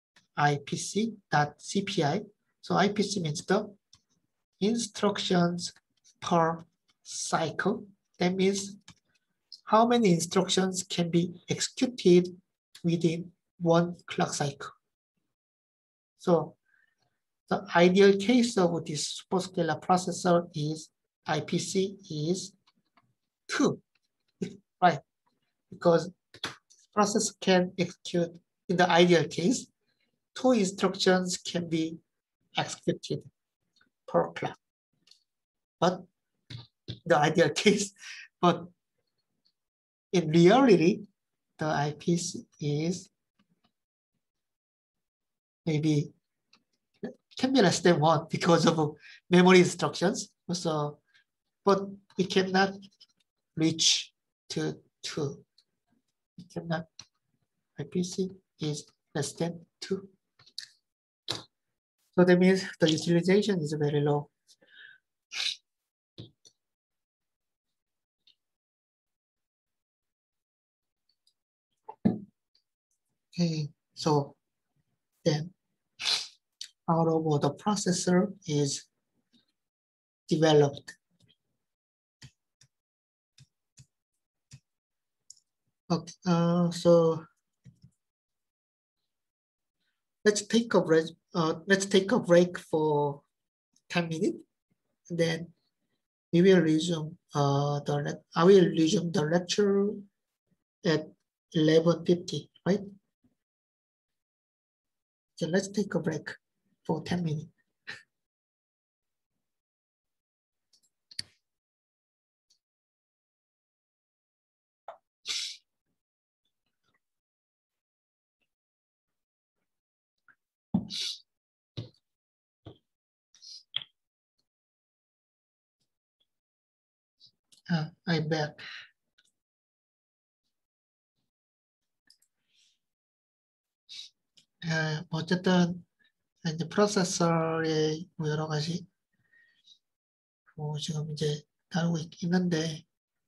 IPC.CPI. So IPC means the instructions per cycle. That means how many instructions can be executed within one clock cycle. So the ideal case of this superscalar processor is IPC is 2, right? Because processor can execute, in the ideal case, 2 instructions can be executed per clock. But the ideal case, but in reality, the IPC is maybe can be less than 1 because of memory instructions. So, but we cannot reach to 2. We cannot. IPC is less than 2. So that means the utilization is very low. Okay, so then out of what the processor is developed. Okay, so let's take a break. Let's take a break for 10 minutes. And then we will resume I will resume the lecture at 11:50, right? So let's take a break for 10 minutes. I'm back. 어쨌든 이제 프로세서의 뭐 여러 가지 지금 이제 다루고 있는데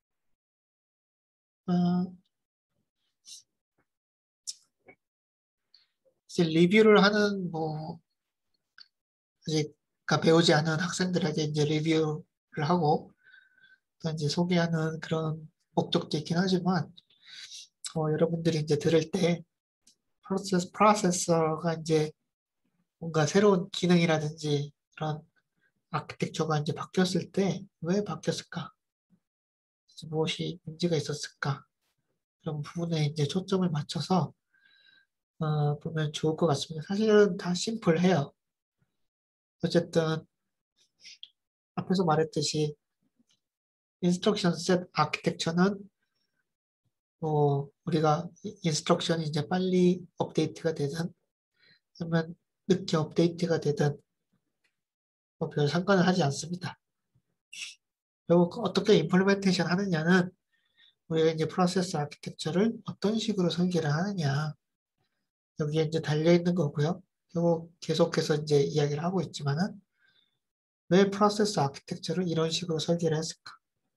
이제 리뷰를 하는 뭐 아직 배우지 않은 학생들에게 이제 리뷰를 하고 또 이제 소개하는 그런 목적도 있긴 하지만 여러분들이 이제 들을 때 프로세서가 이제 뭔가 새로운 기능이라든지 그런 아키텍처가 이제 바뀌었을 때 왜 바뀌었을까? 무엇이 문제가 있었을까? 그런 부분에 이제 초점을 맞춰서 보면 좋을 것 같습니다. 사실은 다 심플해요. 어쨌든 앞에서 말했듯이 인스트럭션 셋 아키텍처는 뭐 우리가 인스트럭션이 이제 빨리 업데이트가 되든 아니면 늦게 업데이트가 되든 뭐 별 상관을 하지 않습니다. 결국 어떻게 임플리멘테이션 하느냐는 우리가 이제 프로세스 아키텍처를 어떤 식으로 설계를 하느냐 여기에 이제 달려 있는 거고요. 결국 계속해서 이제 이야기를 하고 있지만은 왜 프로세스 아키텍처를 이런 식으로 설계를 했을까?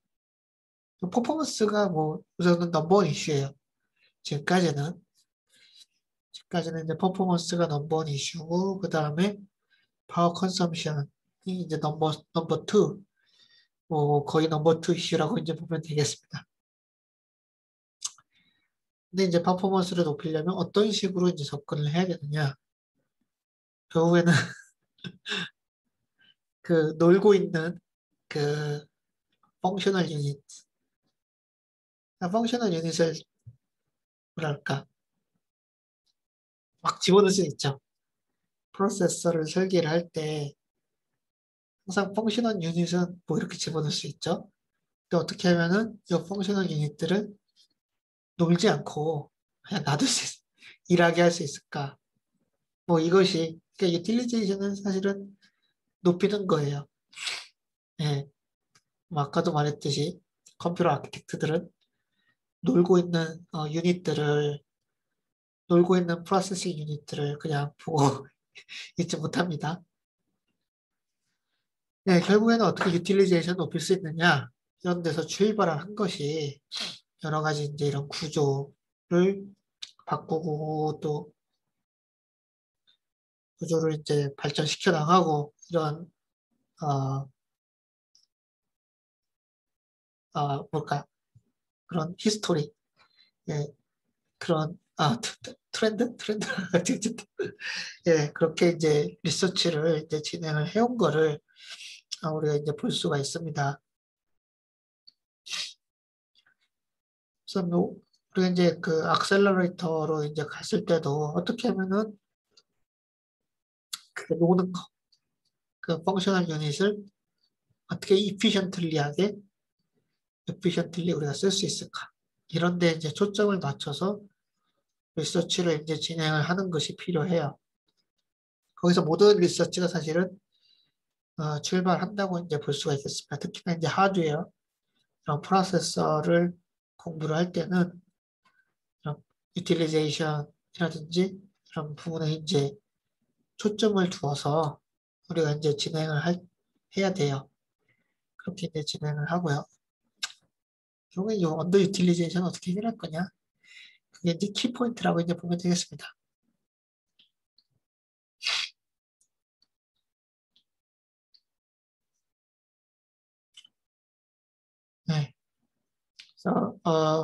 퍼포먼스가 뭐 우선은 넘버원 이슈예요. 지금까지는 이제 퍼포먼스가 넘버원 이슈고 그 다음에 파워 컨섬션이 이제 넘버 투, 뭐 거의 넘버 투 이슈라고 이제 보면 되겠습니다. 근데 이제 퍼포먼스를 높이려면 어떤 식으로 이제 접근을 해야 되느냐? 결국에는 그 놀고 있는 그 펑셔널 유닛, 펑셔널 유닛을 뭐랄까 막 집어넣을 수 있죠. 프로세서를 설계를 할 때 항상 펑셔널 유닛은 뭐 이렇게 집어넣을 수 있죠. 근데 어떻게 하면은 이 펑셔널 유닛들을 놀지 않고 그냥 놔둘 수 일하게 할 수 있을까? 뭐 이것이 그러니까 유틸리제이션은 사실은 높이는 거예요. 예. 뭐 아까도 말했듯이 컴퓨터 아키텍트들은 놀고 있는 유닛들을 놀고 있는 프로세싱 유닛들을 그냥 보고 있지 못합니다. 네, 결국에는 어떻게 유틸리제이션 높일 수 있느냐 이런 데서 출발을 한 것이 여러 가지 이제 이런 구조를 바꾸고 또 구조를 이제 발전시켜 나가고 이런 어, 뭘까 그런 히스토리 예, 그런 트렌드 예 그렇게 이제 리서치를 이제 진행을 해온 거를 우리가 이제 볼 수가 있습니다. 그래서 뭐 우리가 이제 그 악셀러레이터로 이제 갔을 때도 어떻게 하면은 그 노는 거, 그 펑셔널 유닛을 어떻게 이피션틀리 우리가 쓸 수 있을까? 이런 데 이제 초점을 맞춰서 리서치를 이제 진행을 하는 것이 필요해요. 거기서 모든 리서치가 사실은 출발한다고 이제 볼 수가 있겠습니다. 특히나 이제 하드웨어, 이런 프로세서를 공부를 할 때는 이런 유틸리제이션이라든지 이런 부분에 이제 초점을 두어서 우리가 이제 해야 돼요. 그렇게 이제 진행을 하고요. 결국에 이 언더 유틸리제이션 어떻게 해결할 거냐? 그게 이제 키포인트라고 이제 보면 되겠습니다. 네. So,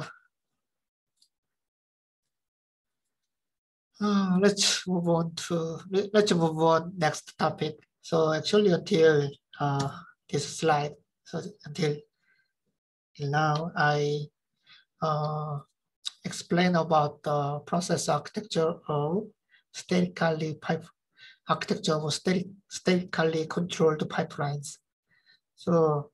let's move on next topic. So actually until this slide, so until now I uh, explain about the process architecture of statically pipe architecture of statically controlled pipelines. So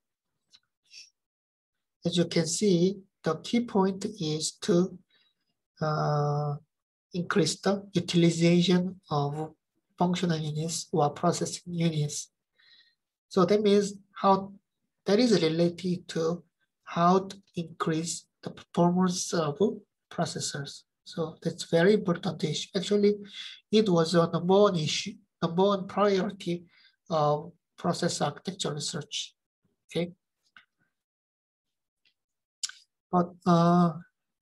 as you can see, the key point is to uh, increase the utilization of functional units or processing units. So that means how that is related to how to increase the performance of processors. So that's very important issue. Actually, it was a number one issue, number one priority of process architecture research. Okay, but uh,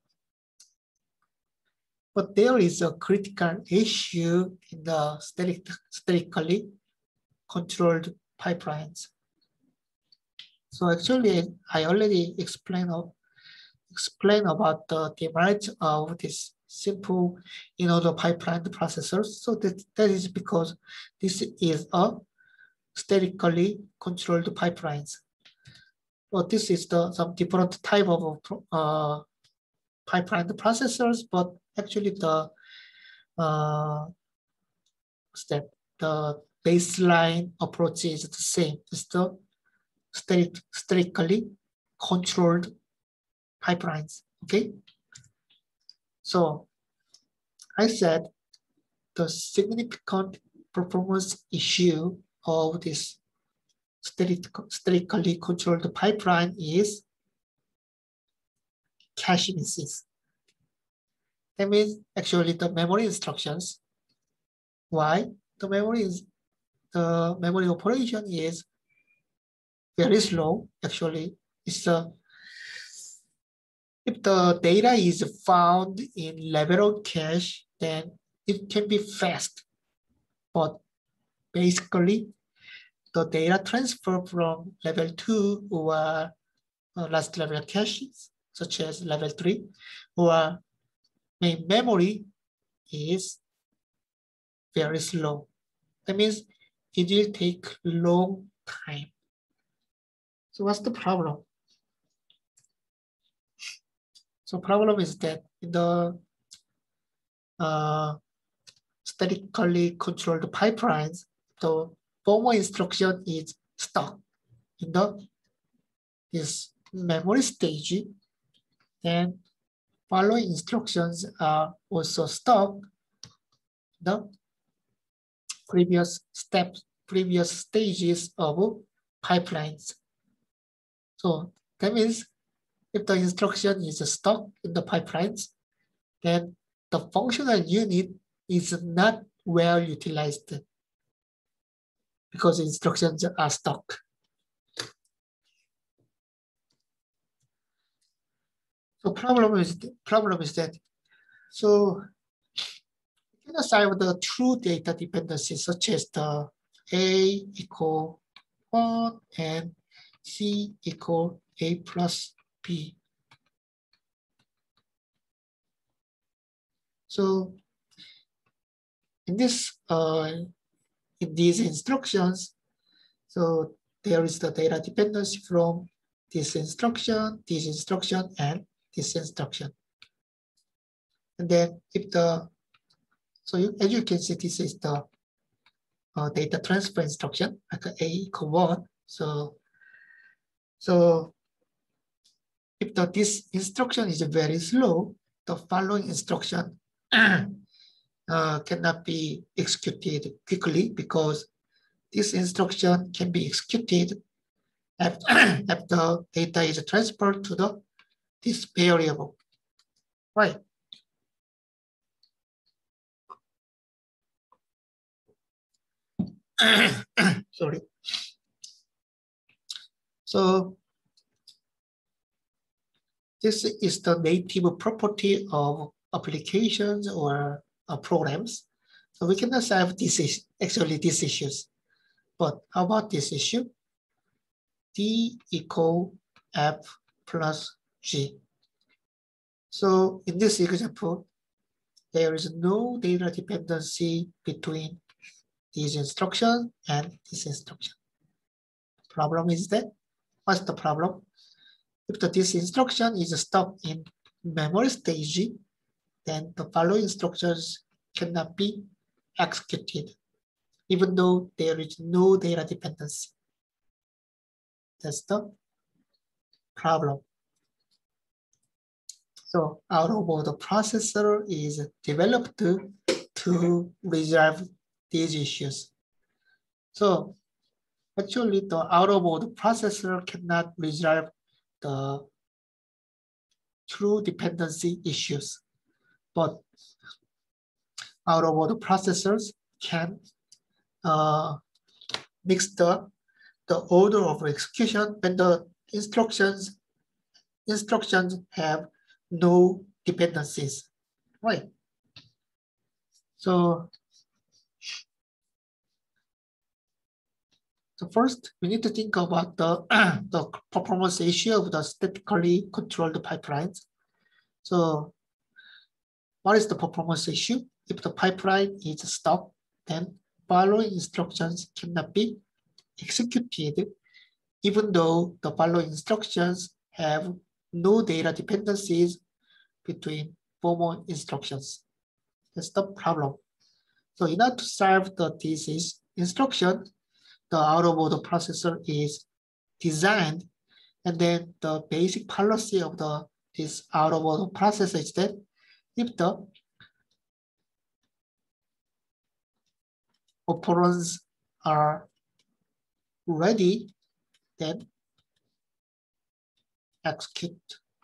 but there is a critical issue in the statically controlled pipelines. So actually, I already explained about the demerits of this simple, the pipeline processors. So that is because this is a statically controlled pipelines. But this is some different type of pipeline processors, but actually the the baseline approach is the same. It's the statically controlled pipelines. Okay. So I said the significant performance issue of this statically controlled pipeline is cache misses. That means actually the memory instructions. Why? The memory operation is very slow. Actually, it's if the data is found in level of cache, then it can be fast. But basically, the data transfer from level 2 or last level caches, such as level 3, or main memory is very slow. That means it will take long time. So what's the problem? So problem is that in the statically controlled pipelines, the former instruction is stuck in this memory stage, and following instructions are also stuck in the previous stages of pipelines. So that means if the instruction is stuck in the pipelines, then the functional unit is not well utilized because instructions are stuck. So problem is that so you can assign the true data dependencies such as the A equal 1 and C equal A plus B. So in these instructions, so there is the data dependency from this instruction, and this instruction. And then if as you can see, this is the data transfer instruction, like A equal 1. So if this instruction is very slow, the following instruction cannot be executed quickly because this instruction can be executed after data is transferred to this variable. Right. Sorry. So this is the native property of applications or programs. So we cannot solve these issues. But how about this issue? D equal F plus G. So in this example, there is no data dependency between these instructions and this instruction. Problem is that, what's the problem? If this instruction is stuck in memory stage, then the following instructions cannot be executed, even though there is no data dependency. That's the problem. So out-of-order processor is developed to resolve these issues. So actually the out-of-order processor cannot resolve the true dependency issues, but out-of-order processors can mix the order of execution when the instructions have no dependencies, right? So first, we need to think about the performance issue of the statically controlled pipelines. So what is the performance issue? If the pipeline is stopped, then following instructions cannot be executed, even though the following instructions have no data dependencies between former instructions. That's the problem. So in order to solve this instruction, the out-of-order processor is designed, and then the basic policy of this out-of-order processor is that if the operands are ready, then execute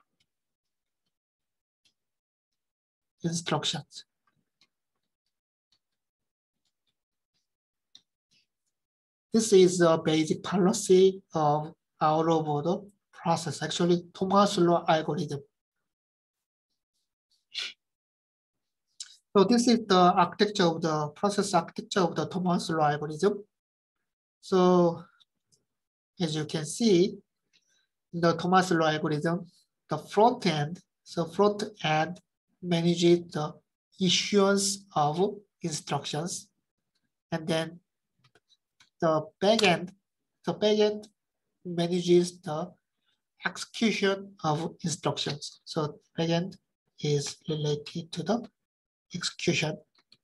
instructions. This is the basic policy of out-of-order process, actually Thomas Law algorithm. So this is the architecture of the process architecture of the Thomas Law algorithm. So as you can see, in the Thomas Law algorithm, the front end manages the issuance of instructions, and then the backend manages the execution of instructions. So backend is related to the execution.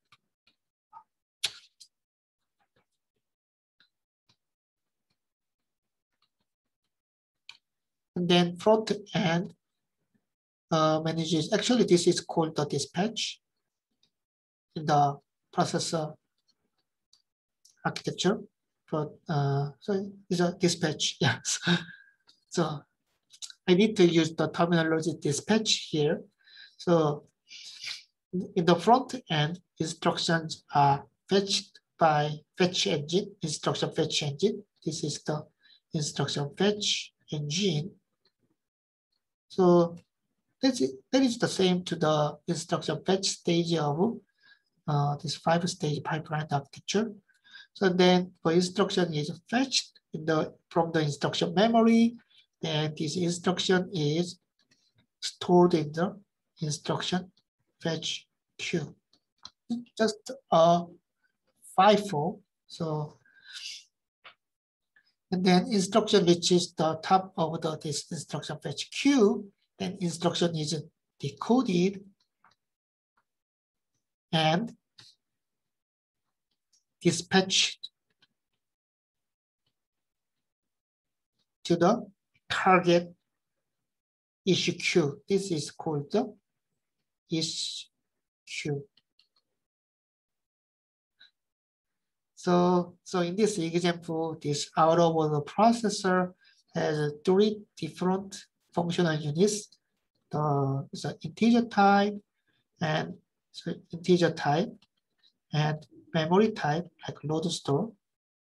And then front end manages, actually this is called the dispatch in the processor architecture. But so it's a dispatch, yes. So I need to use the terminology dispatch here. So in the front end, instructions are fetched by fetch engine, instruction fetch engine. This is the instruction fetch engine. So that is the same to the instruction fetch stage of this 5-stage pipeline architecture. So then the instruction is fetched from the instruction memory, and this instruction is stored in the instruction fetch queue. Just a FIFO. So, and then instruction reaches the top of this instruction fetch queue, then instruction is decoded and dispatched to the target issue queue. This is called the issue queue. So in this example, this out-of-order processor has 3 different functional units. The integer type and memory type, like load store.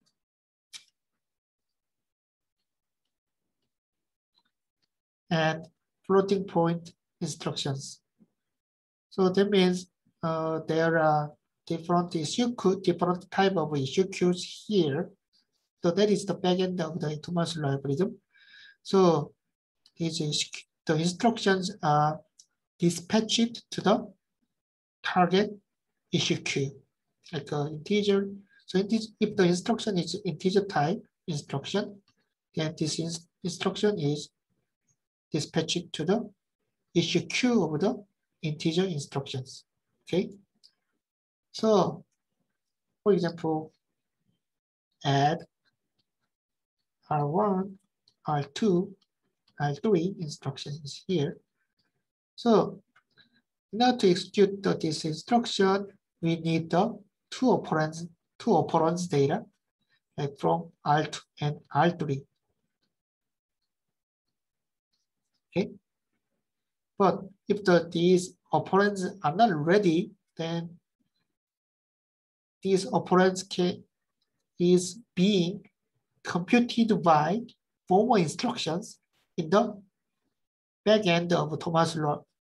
And floating point instructions. So that means there are different type of issue queues here. So that is the backend of the Thomas Law algorithm. So the instructions are dispatched to the target issue queue, like an integer. So if the instruction is integer type instruction, then this instruction is dispatched to the issue queue of the integer instructions. Okay. So, for example, add R1, R2, R3 instructions here. So, in order to execute this instruction, we need the two operands data, like from R2 and R3. Okay. But if these operands are not ready, then these operands is being computed by former instructions in the backend of the Thomas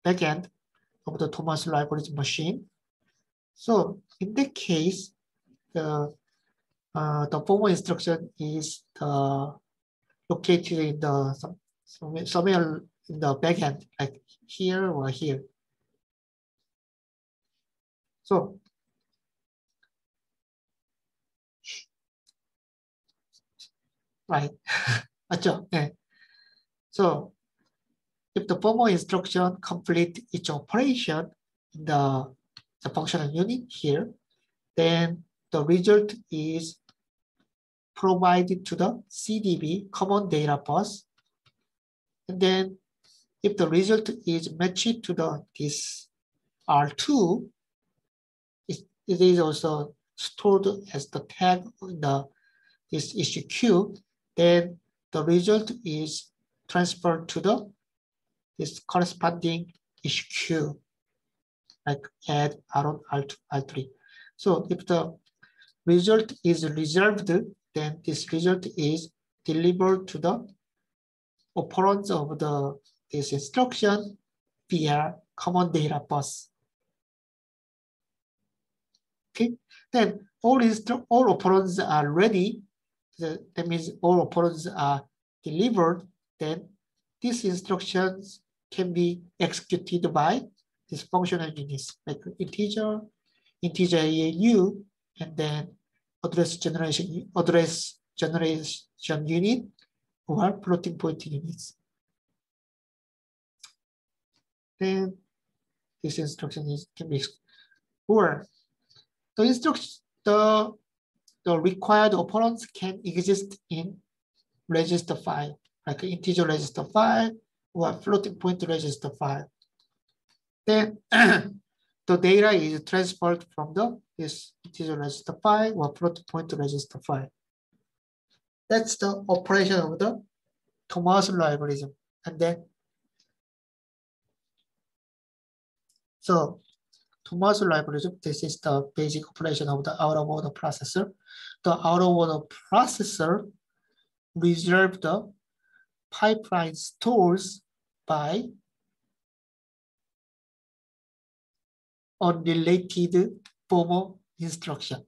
Law algorithm machine. So in that case, the former instruction is located in somewhere in the backend, like here or here. So right. 맞죠? 네. So if the former instruction complete its operation in the functional unit here, then the result is provided to the CDB, common data bus. And then if the result is matched to this R2, it is also stored as the tag in this issue queue, then the result is transferred to this corresponding issue queue, like add R1, R2, R3. So if the result is reserved, then this result is delivered to the operands of this instruction via common data bus. Okay, then all operands are ready. That means all operands are delivered. Then these instructions can be executed by these functional units like integer ALU, and then address generation unit or floating point units. Then this instruction can be or the instruction the required operands can exist in register file, like integer register file or floating point register file. Then the data is transferred from this integer register file or floating point register file. That's the operation of the Thomas algorithm. And then, so Thomas algorithm, this is the basic operation of the out-of-order processor. The out-of-order processor reserve the pipeline stores by unrelated former instruction.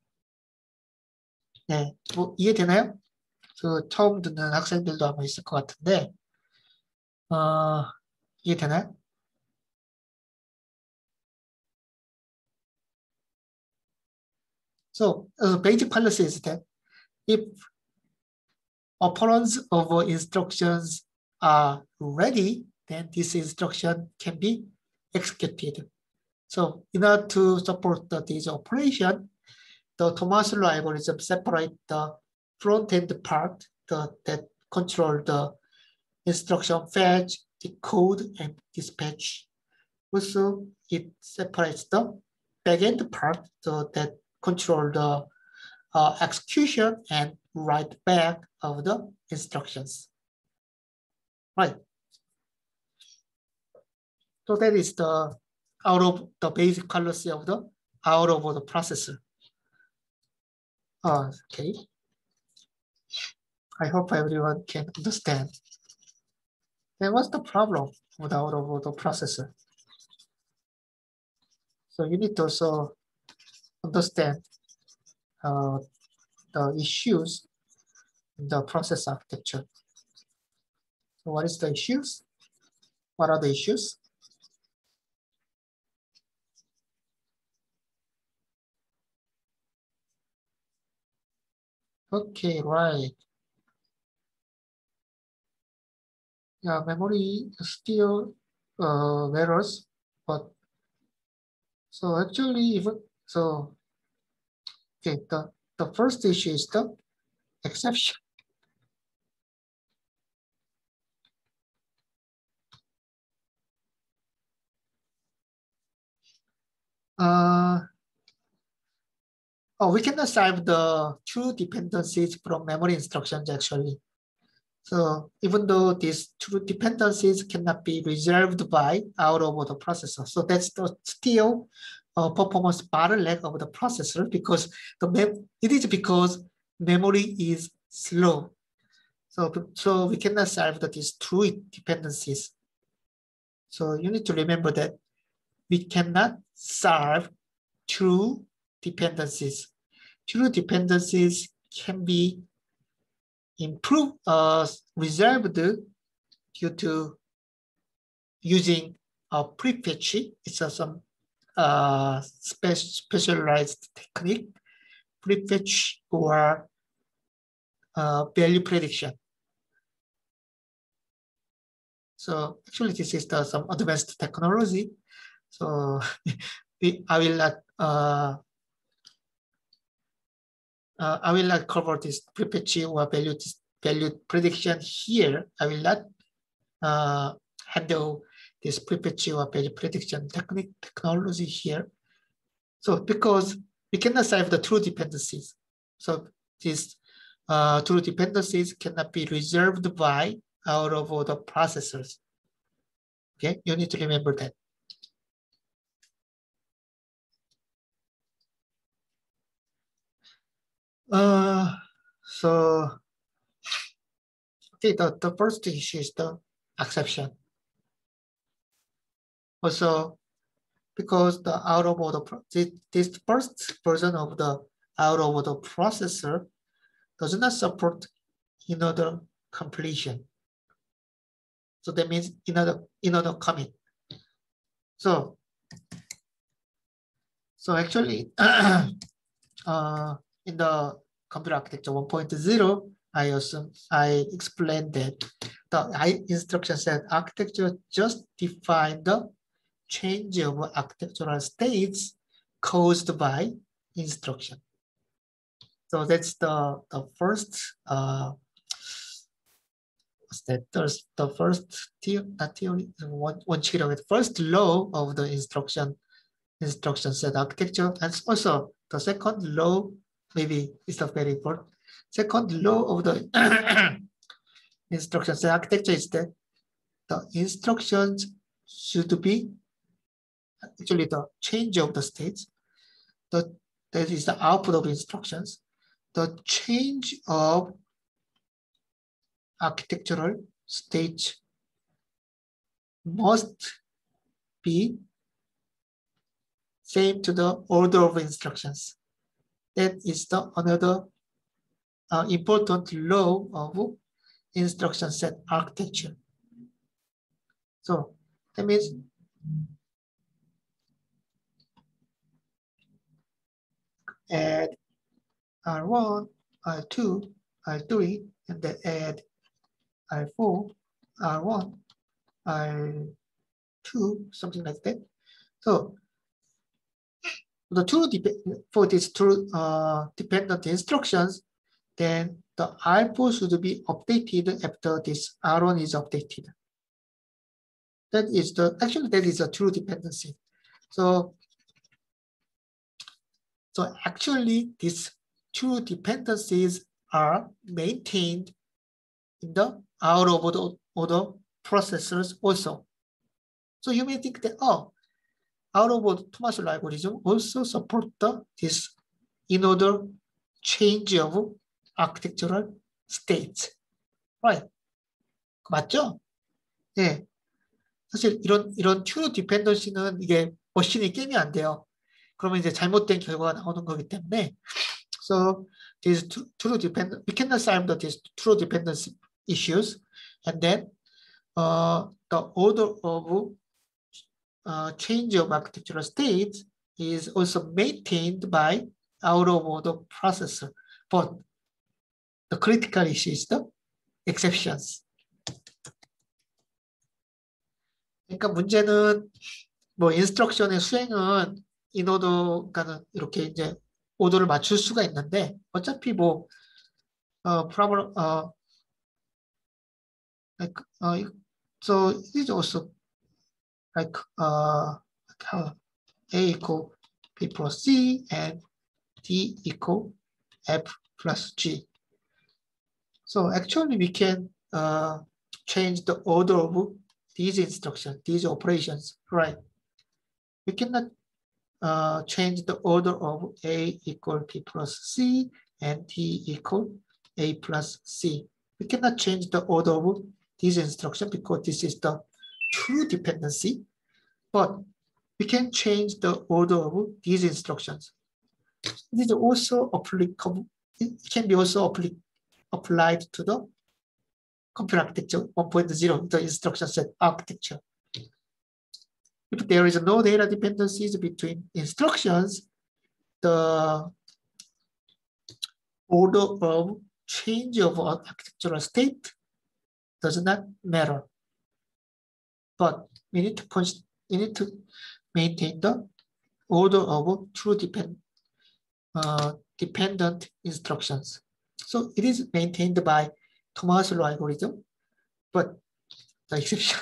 네, 뭐 이해되나요? 처음 듣는 학생들도 아마 있을 것 같은데, 이해되나요? So basic policy is that if operands of instructions are ready, then this instruction can be executed. So in order to support this operation, the Thomas algorithm separate the front-end part that control the instruction fetch, decode, and dispatch. Also, it separates the back-end part that control the execution and write back of the instructions. Right. So that is the out of the basic policy of the out of the processor. Okay. I hope everyone can understand. Then what's the problem with out of the processor? So you need to also understand the issues in the process architecture. So what is the issues? What are the issues? Okay, right. Yeah, memory still matters, but so actually even so, okay, the first issue is the exception. We cannot solve the true dependencies from memory instructions actually. So even though these true dependencies cannot be resolved by out of the processor, so that's still a performance bottleneck of the processor because it is because memory is slow. So we cannot solve these true dependencies. So you need to remember that we cannot solve true dependencies. True dependencies can be improved, resolved due to using a prefetch. It's some specialized technique, prefetch or value prediction. So actually, this is some advanced technology. So I will not cover this prefetch or value prediction here. I will not handle this prefetch or value prediction technology here. So because we cannot solve the true dependencies. So these true dependencies cannot be reserved by out of the processors. Okay, you need to remember that. So okay, the first issue is the exception. Also, because the out of order this first version of the out of order processor does not support in-order completion. So that means in-order commit. So actually in the computer architecture 1.0, I explained that the instruction set architecture just define the change of architectural states caused by instruction. So that's the first what's that? There's the first theory, first law of the instruction set architecture, and also the second law, maybe it's not very important. Second law of the instruction set architecture is that the instructions should be actually the change of the states. That is the output of instructions. The change of architectural state must be same to the order of instructions. That is the another important law of instruction set architecture. So that means add R1, R2, R3, and then add R4, R1, R2, something like that. So for these two dependent instructions, then the R4 should be updated after this R1 is updated. That is a true dependency. So actually these two dependencies are maintained in the out of order processors also. So you may think that, oh, out of order Thomas algorithm also support this in order change of architectural states. Right. 맞죠? 네. 사실 이런 true dependency는 이게 머신이 게임이 안 돼요. 그러면 이제 잘못된 결과가 나오는 거기 때문에. So these true dependent, we cannot solve these true dependency issues, and then the order of change of architectural states is also maintained by out of order processor. But the critical issue is the exceptions. 그러니까 문제는 뭐 인스트럭션의 수행은 인오더가는 이렇게 이제 오더를 맞출 수가 있는데 어차피 뭐 problem so it is also like A equal B plus C and D equal F plus G. So actually we can change the order of these instructions, these operations, right? We cannot change the order of A equal B plus C and D equal A plus C. We cannot change the order of these instructions because this is the true dependency, but we can change the order of these instructions. It is also applicable. It can be also applied to the computer architecture 1.0, the instruction set architecture. If there is no data dependencies between instructions, the order of change of architectural state does not matter. But we need to maintain the order of true dependent instructions. So it is maintained by Thomas-Law algorithm, but the exception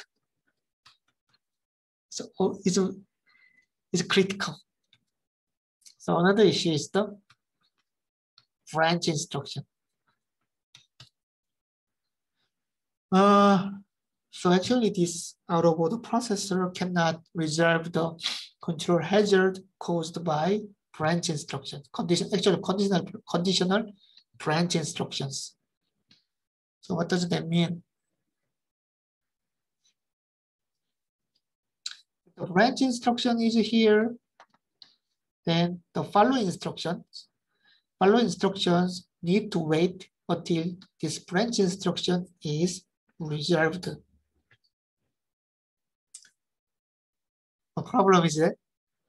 so is critical. So another issue is the branch instruction. So actually this out-of-order processor cannot resolve the control hazard caused by branch instructions. Conditional branch instructions. So what does that mean? The branch instruction is here. Then the following instructions need to wait until this branch instruction is resolved. The problem is that.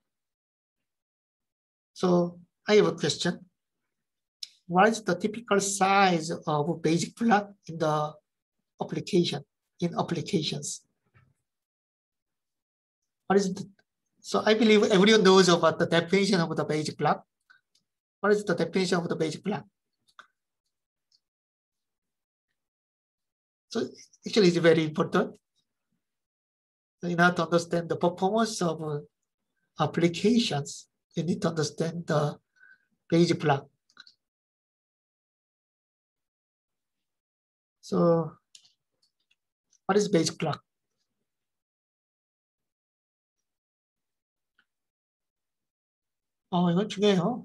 So I have a question. What is the typical size of basic block in the applications? What is the, so I believe everyone knows about the definition of the basic block. What is the definition of the basic block? So actually it's very important. In order to understand the performance of applications, you need to understand the basic block. So what is basic block? 이건 중요해요.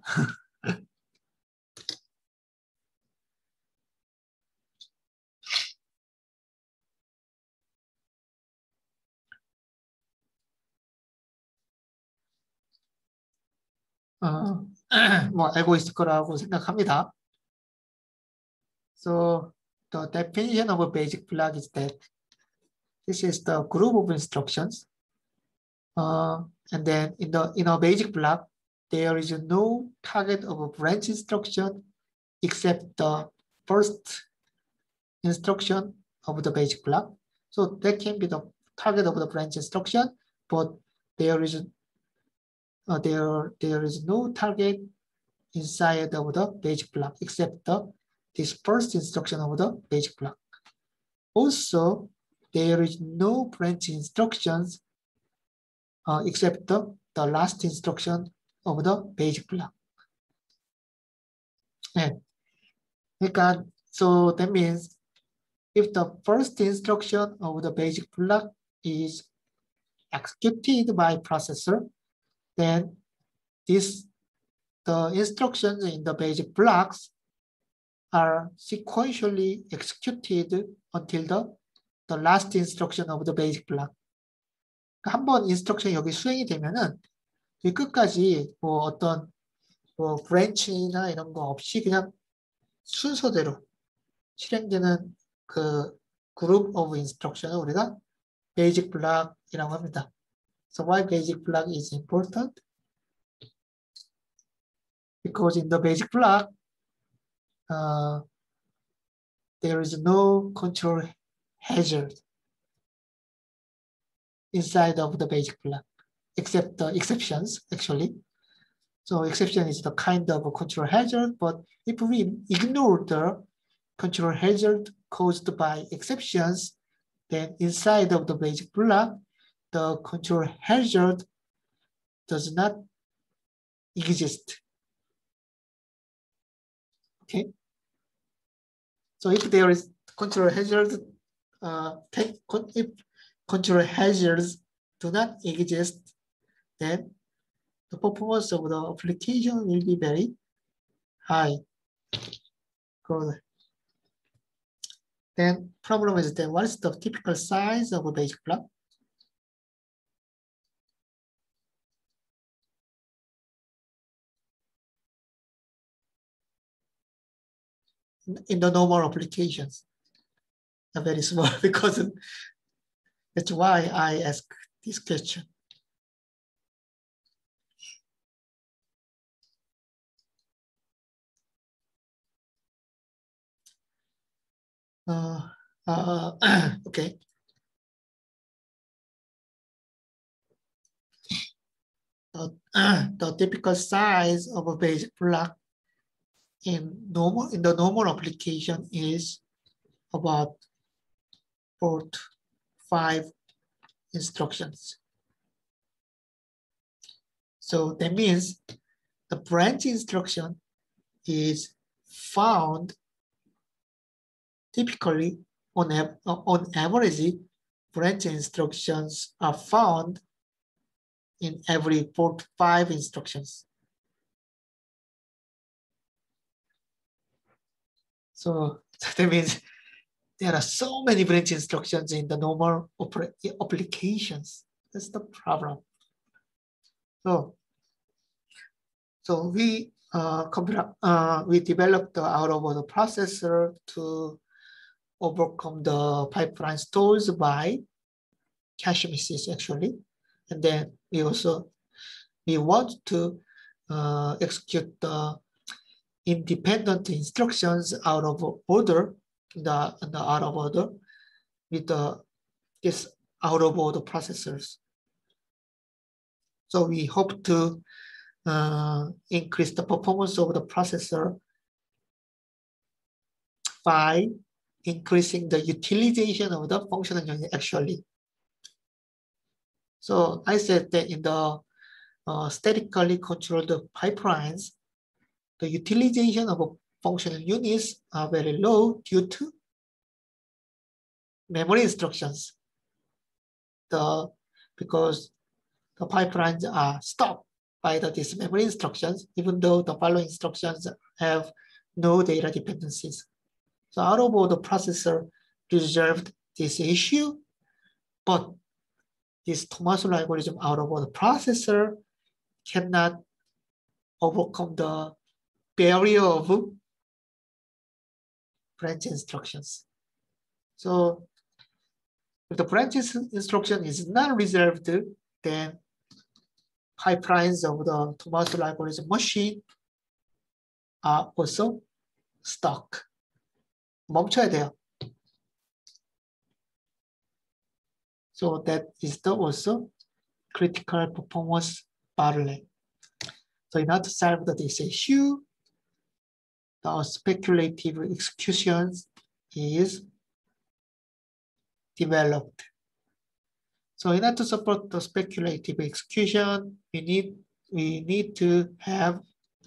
뭐 알고 있을 거라고 생각합니다. So the definition of a basic block is that this is the group of instructions, and then in a basic block there is no target of a branch instruction except the first instruction of the basic block. So that can be the target of the branch instruction, but there is no target inside of the basic block except this first instruction of the basic block. Also, there is no branch instructions except the last instruction of the basic block. 네. 그러니까, so that means if the first instruction of the basic block is executed by processor, then the instructions in the basic blocks are sequentially executed until the last instruction of the basic block. 한번 인스트럭션 여기 수행이 되면은 끝까지 뭐 어떤 뭐 브랜치나 이런 거 없이 그냥 순서대로 실행되는 그 그룹 오브 인스트럭션을 우리가 베이직 블락이라고 합니다. So why basic block is important? Because in the basic block, there is no control hazard inside of the basic block, except the exceptions, actually. So exception is the kind of a control hazard, but if we ignore the control hazard caused by exceptions, then inside of the basic block, the control hazard does not exist. Okay. So if there is control hazard, if control hazards do not exist, then the performance of the application will be very high. Good. Then problem is then what is the typical size of a basic block? In the normal applications, are very small because that's why I ask this question. Okay. The typical size of a basic block in the normal application is about 4 to 5 instructions. So that means the branch instruction is found typically on average, branch instructions are found in every 4 to 5 instructions. So that means there are so many branch instructions in the normal applications. That's the problem. So we we developed the out-of-order processor to overcome the pipeline stalls by cache misses actually, and then we want to execute the independent instructions out of order, the out of order with this out of order processors. So we hope to increase the performance of the processor by increasing the utilization of the functional unit actually. So I said that in the statically controlled pipelines, the utilization of functional units are very low due to memory instructions. Because the pipelines are stopped by these memory instructions, even though the following instructions have no data dependencies. So out-of-order processor resolved this issue, but this Tommaso algorithm out-of-order processor cannot overcome the barrier of branch instructions. So if the branch instruction is not resolved, then pipelines of the Tommaso algorithm machine are also stuck. 멈춰야 돼요. So that is the also critical performance bottleneck. So in order to solve this issue, the speculative execution is developed. So in order to support the speculative execution, we need to have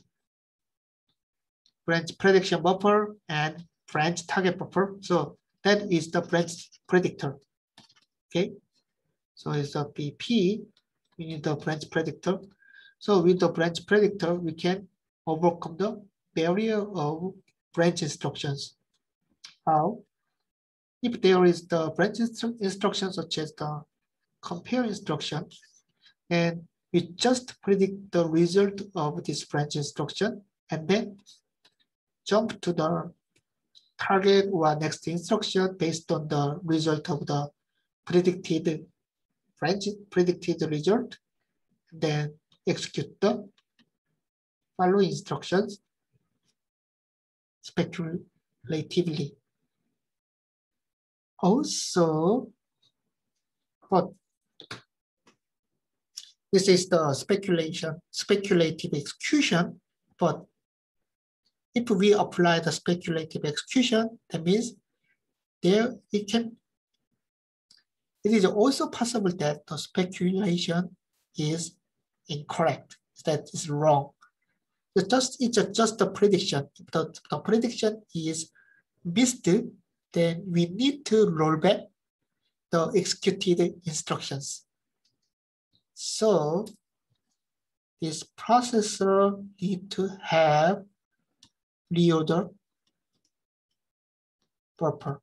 branch prediction buffer and branch target buffer. So that is the branch predictor. Okay, so it's a BP. We need the branch predictor. So with the branch predictor, we can overcome the barrier of branch instructions. How? If there is the branch instruction such as the compare instruction, and we just predict the result of this branch instruction and then jump to the target or next instruction based on the result of the predicted result, then execute the following instructions speculatively. Also, but this is the speculative execution, but if we apply the speculative execution, that means it is also possible that the speculation is incorrect, that is wrong. It's just a prediction. If the prediction is missed, then we need to roll back the executed instructions. So this processor need to have reorder buffer,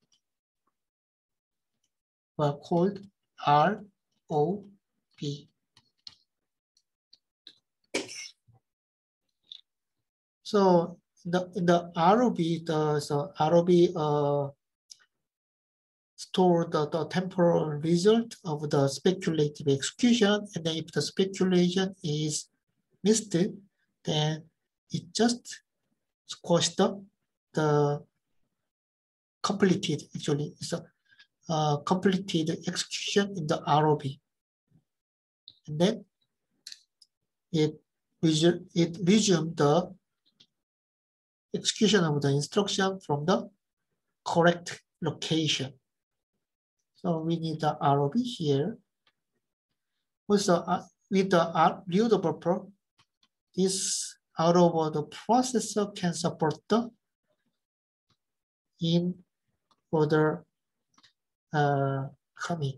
called ROB. So in the ROB, ROB store the temporal result of the speculative execution, and then if the speculation is missed, then it just squashed up the completed, actually. It's a completed execution in the ROB. And then it resumed the execution of the instruction from the correct location. So we need the ROB here. Also, with the reload buffer, this out of the processor can support the in order commit.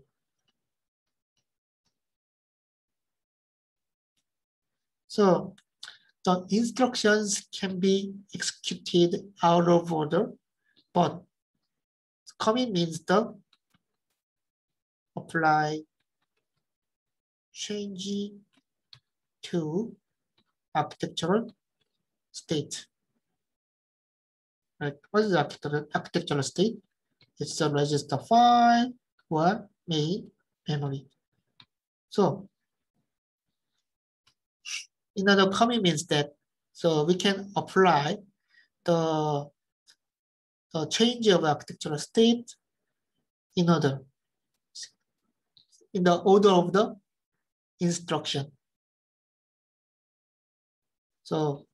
So the instructions can be executed out of order, but commit means the apply change to architectural state. Right? What is the architectural state? It's the register file or main memory. So another commit means that so we can apply the change of architectural state in the order of the instruction. So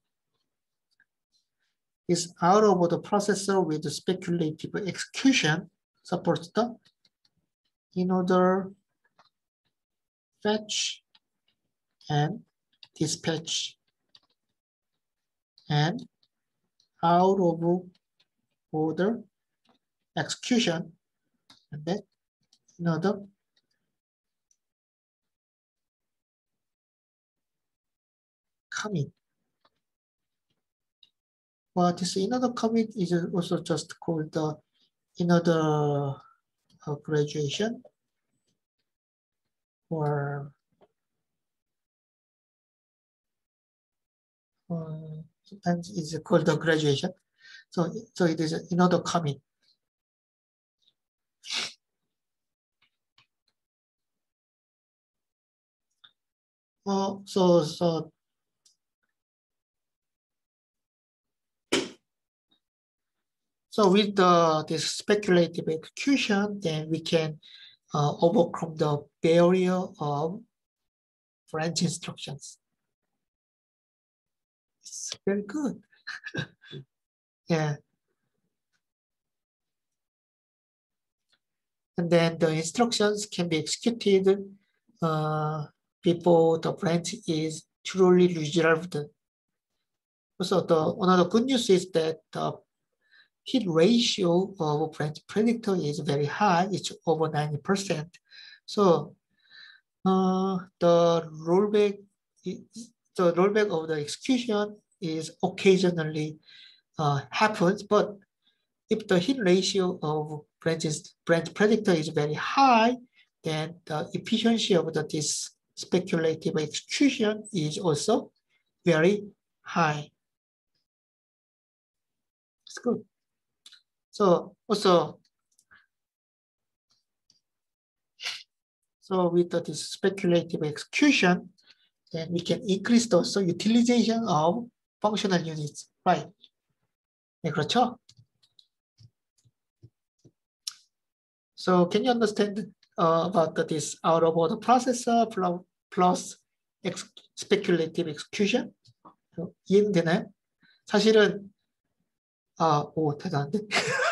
it's out of the processor with the speculative execution supports the in order fetch and dispatch and out of order execution, and then another commit. But this another commit is also just called the another graduation, or sometimes it's called the graduation. So it is another commit. So with this speculative execution, then we can overcome the barrier of branch instructions. It's very good. Yeah. And then the instructions can be executed before the branch is truly resolved. Also, another good news is that the hit ratio of branch predictor is very high. It's over 90%. So the rollback of the execution is occasionally happens, but if the hit ratio of branch predictor is very high, then the efficiency of this speculative execution is also very high. It's good. So also, with this speculative execution, then we can increase the also utilization of functional units, right? 네, 그렇죠? So can you understand about this out of order processor plus speculative execution? 이해되나요? 사실은 오 대단한데.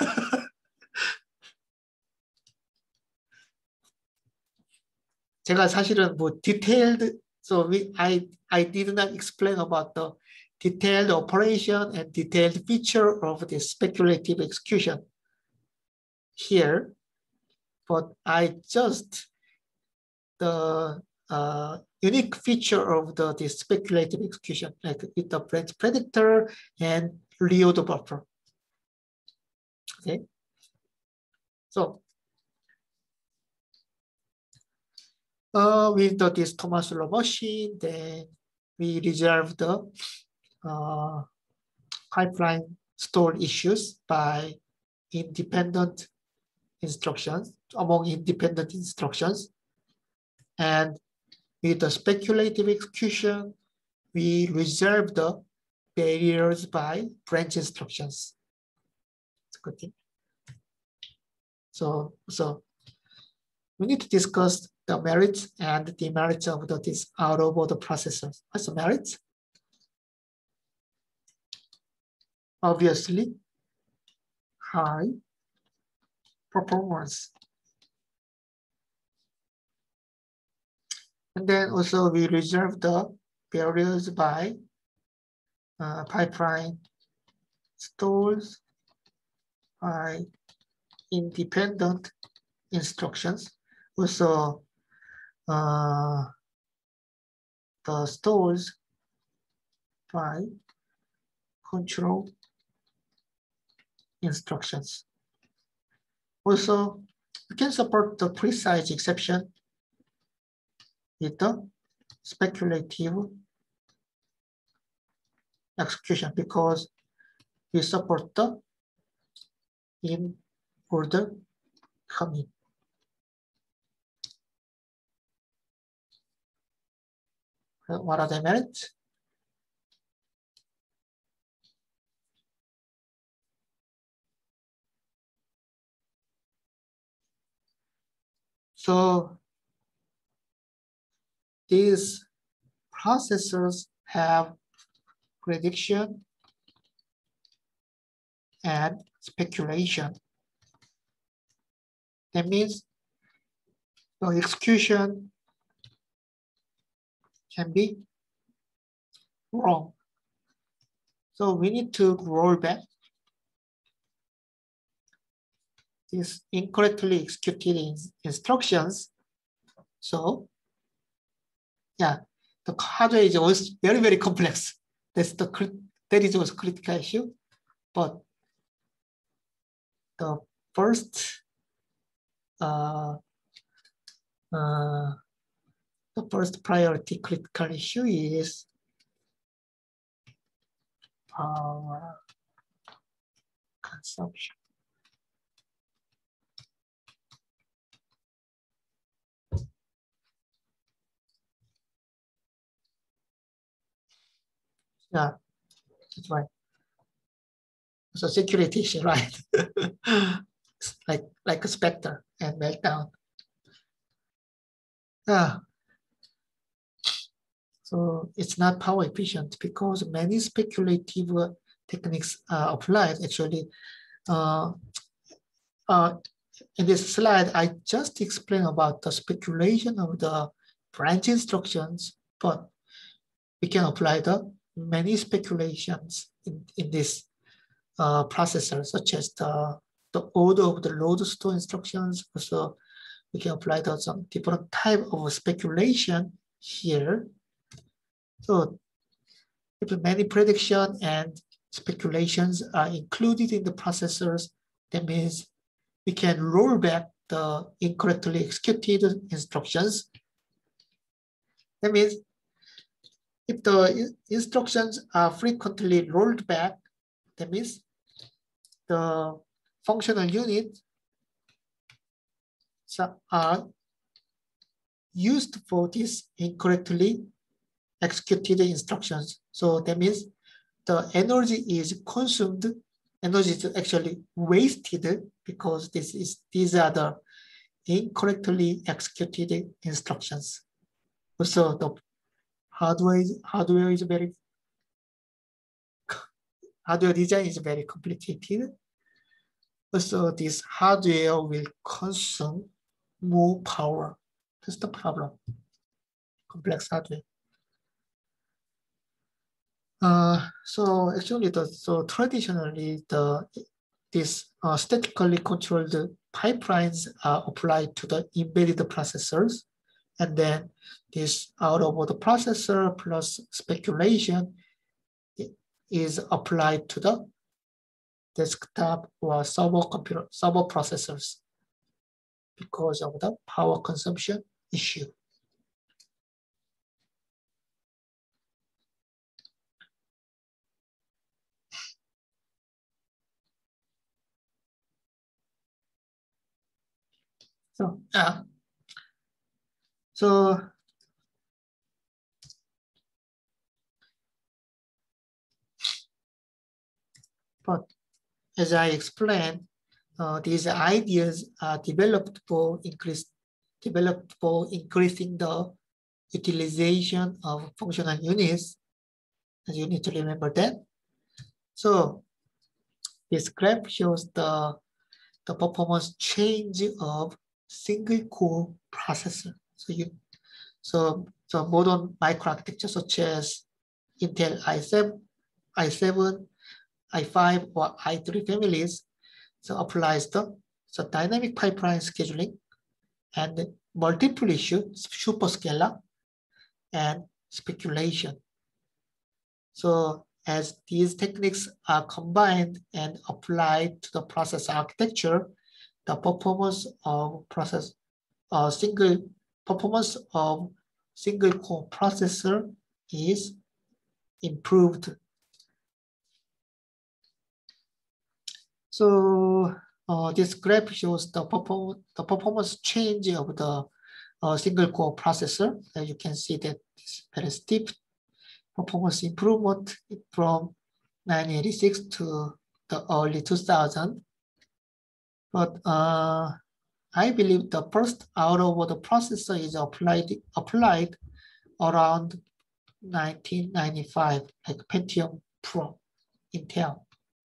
제가 사실은 뭐 detailed, so I did not explain about the detailed operation and detailed feature of the speculative execution here, but I just the unique feature of this speculative execution, like with the branch predictor and reload buffer. Okay, so with this Thomas Uller machine, then we resolve the pipeline store issues by independent instructions, among independent instructions. And with the speculative execution, we resolve the barriers by branch instructions. It's a good thing. So we need to discuss the merits and demerits of this out-of-order processors. What's the merits? Obviously, high performance. And then also we reserve the barriers by pipeline stalls, by independent instructions. Also, the stalls by control instructions. Also, we can support the precise exception with the speculative execution because we support the in order commit. What are the merits? So these processors have prediction and speculation. That means the execution can be wrong. So we need to roll back these incorrectly executed instructions. So yeah, the hardware is always very, very complex. That is also critical issue. But the first priority critical issue is power consumption. Yeah, that's right. So security issue, right? like a Spectre and Meltdown. Yeah. So it's not power efficient because many speculative techniques are applied. Actually, in this slide, I just explained about the speculation of the branch instructions, but we can apply the many speculations in this processor, such as the order of the load store instructions. Also, we can apply some different type of speculation here. So if many prediction and speculations are included in the processors, that means we can roll back the incorrectly executed instructions. That means if the instructions are frequently rolled back, that means the functional units are used for these incorrectly executed instructions. So that means the energy is consumed, energy is actually wasted because these are the incorrectly executed instructions. Also, the hardware design is very complicated. Also, this hardware will consume more power. That's the problem. Complex hardware. So actually, traditionally, these statically controlled pipelines are applied to the embedded processors, and then this out-of-order processor plus speculation is applied to the desktop or server processors because of the power consumption issue. So, but as I explained, these ideas are developed for increasing the utilization of functional units. And you need to remember that. So this graph shows the performance change of single core processor. So modern microarchitecture such as Intel i7, i5, or i3 families applies the dynamic pipeline scheduling and multiple issue, superscalar, and speculation. So as these techniques are combined and applied to the process architecture, the performance of single core processor is improved. So this graph shows the performance change of the single core processor. You can see that it's very steep performance improvement from 1986 to the early 2000. But I believe the first out-of-order processor is applied around 1995, like Pentium Pro, Intel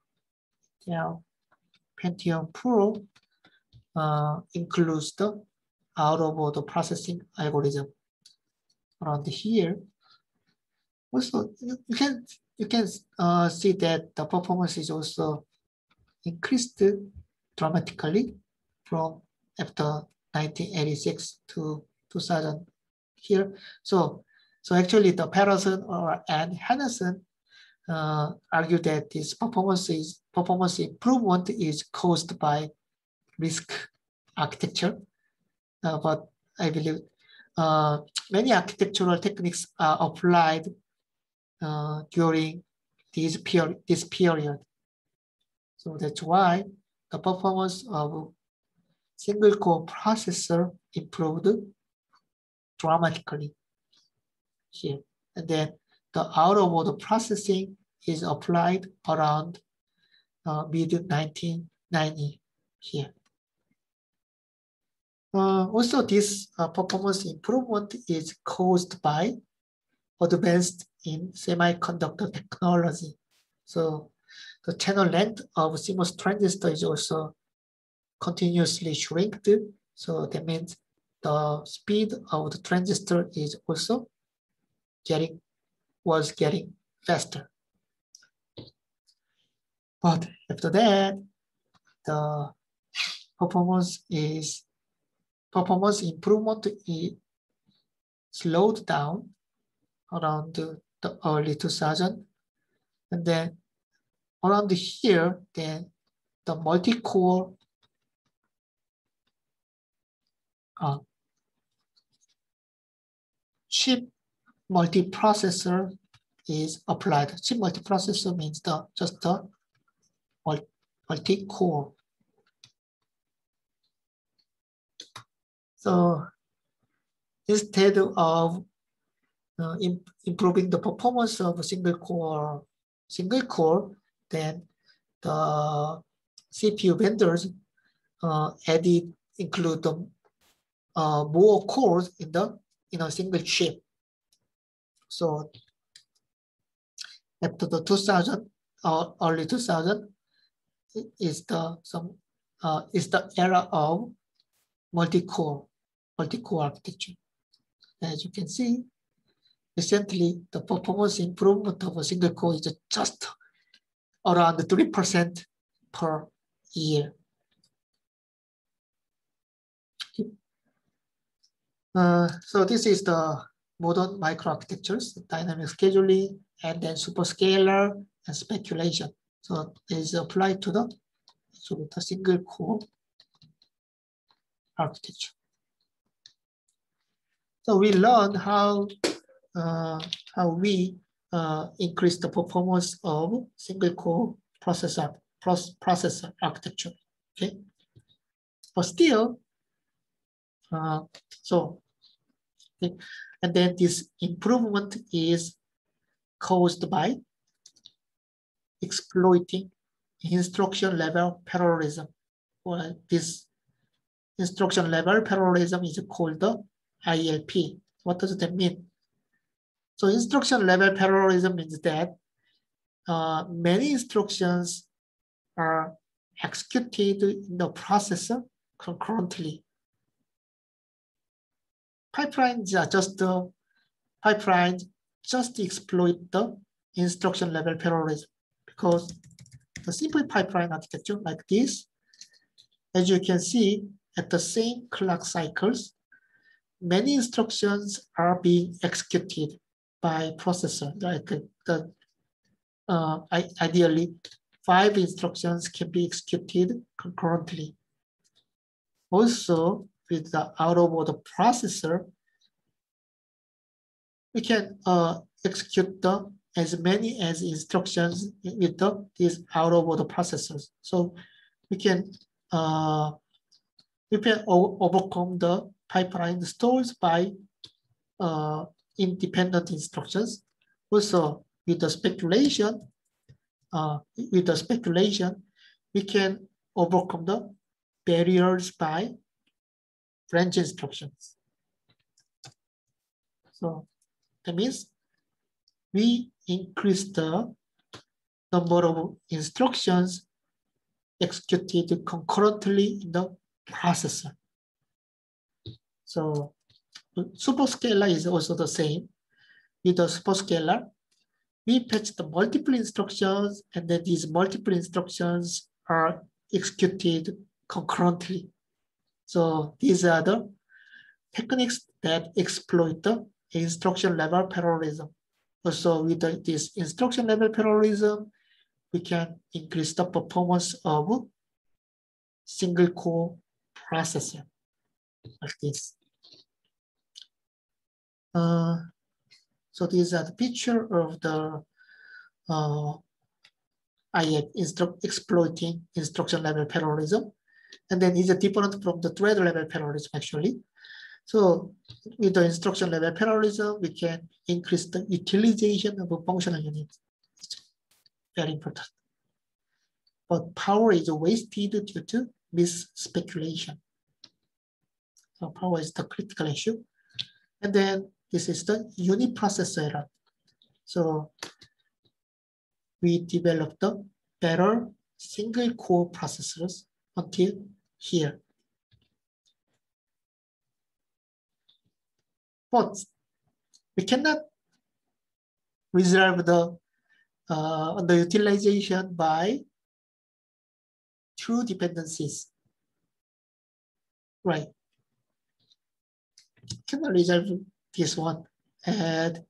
Pentium Pro includes the out-of-order processing algorithm around here. Also, you can see that the performance is also increased dramatically from after 1986 to 2000 here. So actually, the Patterson and Henderson argue that this performance improvement is caused by RISC architecture, but I believe many architectural techniques are applied during this period. So that's why the performance of single core processor improved dramatically here. And then the out-of-order processing is applied around mid-1990 here. Also, this performance improvement is caused by advanced in semiconductor technology. So the channel length of CMOS transistor is also continuously shrinked. So that means the speed of the transistor is also getting faster. But after that, the performance improvement is slowed down around the early 2000, and then around here, then the multi-core chip multiprocessor is applied. Chip multiprocessor means just the multi-core. So instead of improving the performance of a single core, then the CPU vendors include the more cores in a single chip. So after the 2000 or early 2000 is the era of multi-core architecture. As you can see, recently the performance improvement of a single core is just around 3% per year. So this is the modern microarchitectures, dynamic scheduling, and then superscalar and speculation. So it is applied to the single core architecture. So we learned how we increase the performance of single core processor architecture. Okay, but still, okay. And then this improvement is caused by exploiting instruction level parallelism. or this instruction level parallelism is called the ILP. What does that mean? So instruction level parallelism means that many instructions are executed in the processor concurrently. Pipelines are just pipelines just exploit the instruction level parallelism, because the simple pipeline architecture like this, as you can see, at the same clock cycles, many instructions are being executed by processor. Like ideally, 5 instructions can be executed concurrently. Also, with the out-of-order processor, we can execute as many as instructions with these out-of-order processors. So we can overcome the pipeline stalls by independent instructions. Also, with the speculation, we can overcome the barriers by branch instructions. So that means we increase the number of instructions executed concurrently in the processor. So superscalar is also the same. With the superscalar, we patch the multiple instructions, and then these multiple instructions are executed concurrently. So these are the techniques that exploit the instruction level parallelism. Also, with this instruction level parallelism, we can increase the performance of single core processor like this. So these are the picture of the IF exploiting instruction level parallelism, and then it's different from the thread level parallelism actually. So with the instruction level parallelism, we can increase the utilization of a functional unit. It's very important. But power is wasted due to misspeculation. So power is the critical issue. And then this is the uniprocessor error. So we developed the better single core processors until here. But we cannot reserve the underutilization by true dependencies. Right. Cannot reserve this one. Add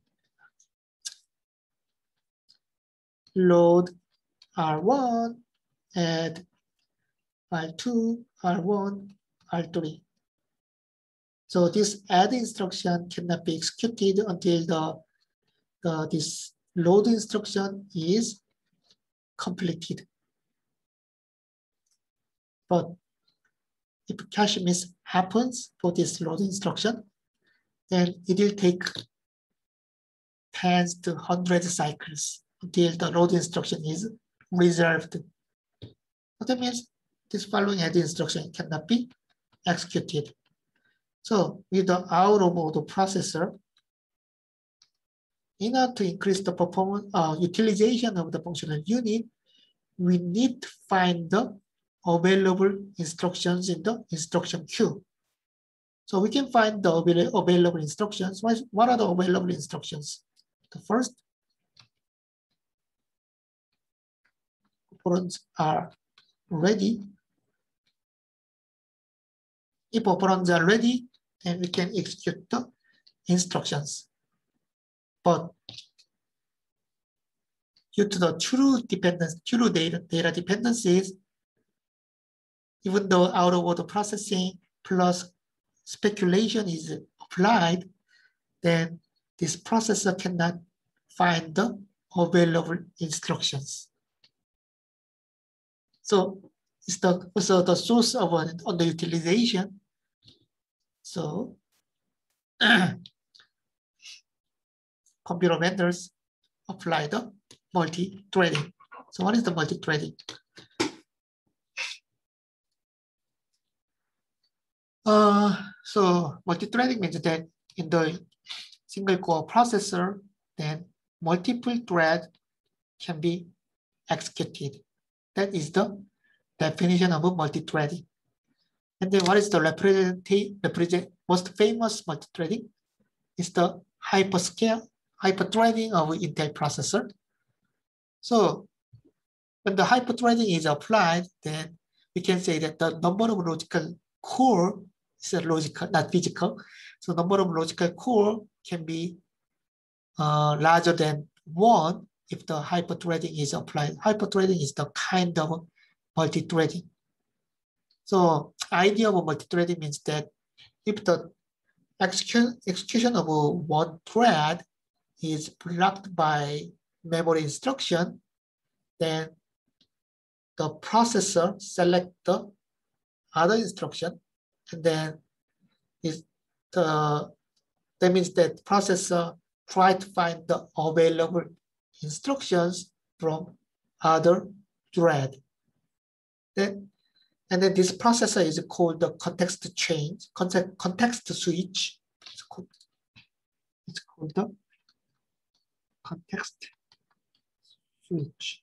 load R1, add R2, R1, R3. So this add instruction cannot be executed until this load instruction is completed. But if cache miss happens for this load instruction, then it will take tens to hundreds cycles until the load instruction is reserved. So that means this following add instruction cannot be executed. So with the out-of-order processor, in order to increase the performance utilization of the functional unit, we need to find the available instructions in the instruction queue. So we can find the available instructions. What are the available instructions? The first, operands are ready. If operands are ready, then we can execute the instructions. But due to the true data dependencies, even though out-of-order processing plus speculation is applied, then this processor cannot find the available instructions. So it's also the source of underutilization. So computer vendors apply the multi-threading. So what is the multi-threading? So multi-threading means that in the single core processor, then multiple threads can be executed. That is the definition of a multi-threading. And then what is the most famous multi-threading? Is the hyper-threading of Intel processor. So when the hyper-threading is applied, then we can say that the number of logical core is logical, not physical. So number of logical core can be larger than 1 if the hyper-threading is applied. Hyper-threading is the kind of multi-threading. So idea of multi-threading means that if the execution of one thread is blocked by memory instruction, then the processor select the other instruction, and then that means that processor try to find the available instructions from other thread. And then this processor is called the context switch. It's called the context switch.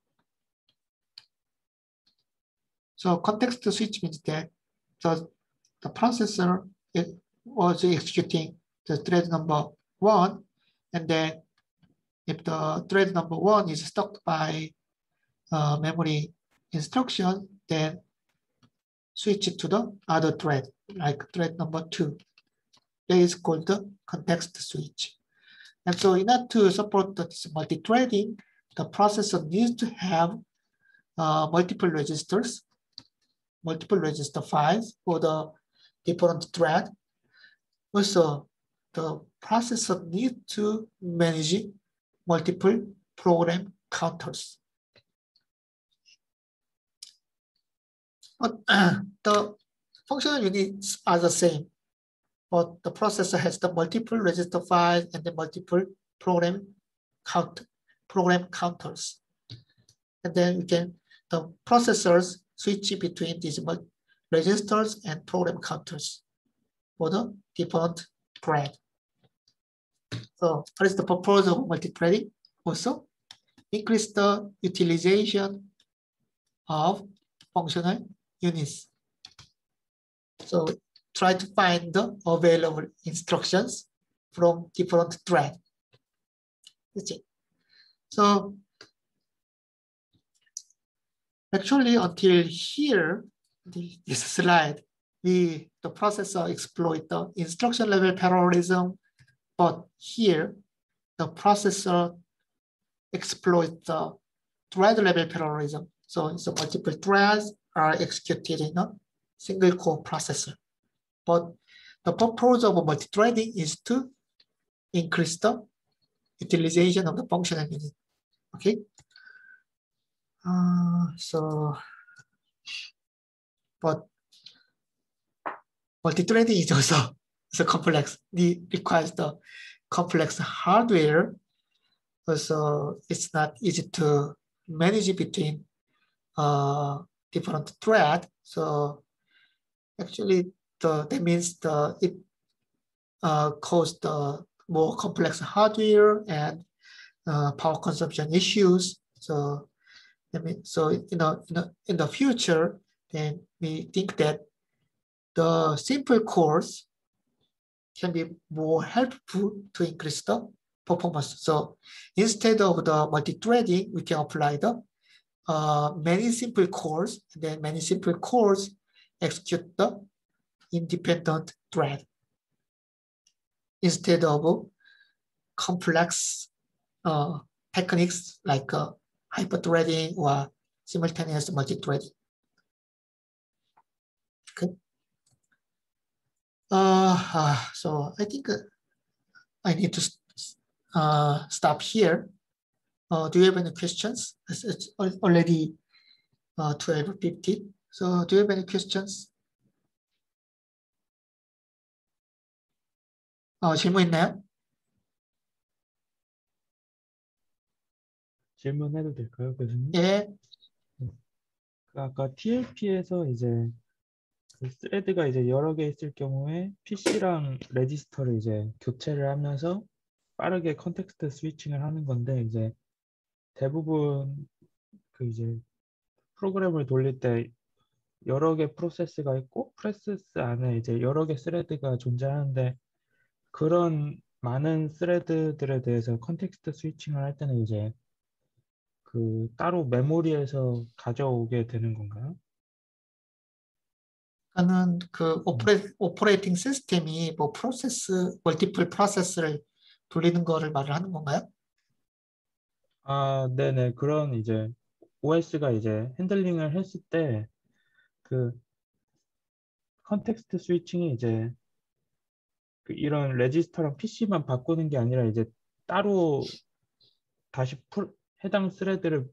So context switch means that the processor was executing the thread number 1, and then if the thread number 1 is stuck by memory instruction, then switch it to the other thread, like thread number 2. That is called the context switch. And so in order to support this multi-threading, the processor needs to have multiple register files for the different thread. Also, the processor needs to manage multiple program counters. But the functional units are the same, but the processor has the multiple register files and the multiple program counters. And then the processors switch between these registers and program counters for the different thread. So what is the purpose of multi-threading? Also, increase the utilization of functional units. So try to find the available instructions from different threads. That's it. So actually until here, this slide, the processor exploit the instruction level parallelism, but here the processor exploit the thread level parallelism. So multiple threads are executed in a single core processor. But the purpose of multi-threading is to increase the utilization of the functional unit. Okay. But multi-threading is also complex. It requires the complex hardware. Also, it's not easy to manage between different threads. So actually, that means it caused the more complex hardware and power consumption issues. So in the future, then we think that the simple cores can be more helpful to increase the performance. So instead of the multi-threading, we can apply the many simple cores, and then many simple cores execute the independent thread instead of complex techniques like hyper-threading or simultaneous multi-threading. Okay. So I think I need to stop here. Do you have any questions? It's already 12:50. So do you have any questions? 질문 있나요? 질문해도 될까요, 교수님? 예. 아까 TLP에서 이제 그 스레드가 이제 여러 개 있을 경우에 PC랑 레지스터를 이제 교체를 하면서 빠르게 컨텍스트 스위칭을 하는 건데 이제 대부분 그 이제 프로그램을 돌릴 때 여러 개 프로세스가 있고 프로세스 안에 이제 여러 개 스레드가 존재하는데 그런 많은 스레드들에 대해서 컨텍스트 스위칭을 할 때는 이제 그 따로 메모리에서 가져오게 되는 건가요? 그러니까는 그 오퍼레이팅 시스템이 뭐 멀티플 프로세스를 돌리는 거를 말을 하는 건가요? 아, 네네. 그런 이제 OS가 이제 핸들링을 했을 때 그 컨텍스트 스위칭이 이제 그 이런 레지스터랑 PC만 바꾸는 게 아니라 이제 따로 다시 해당 스레드를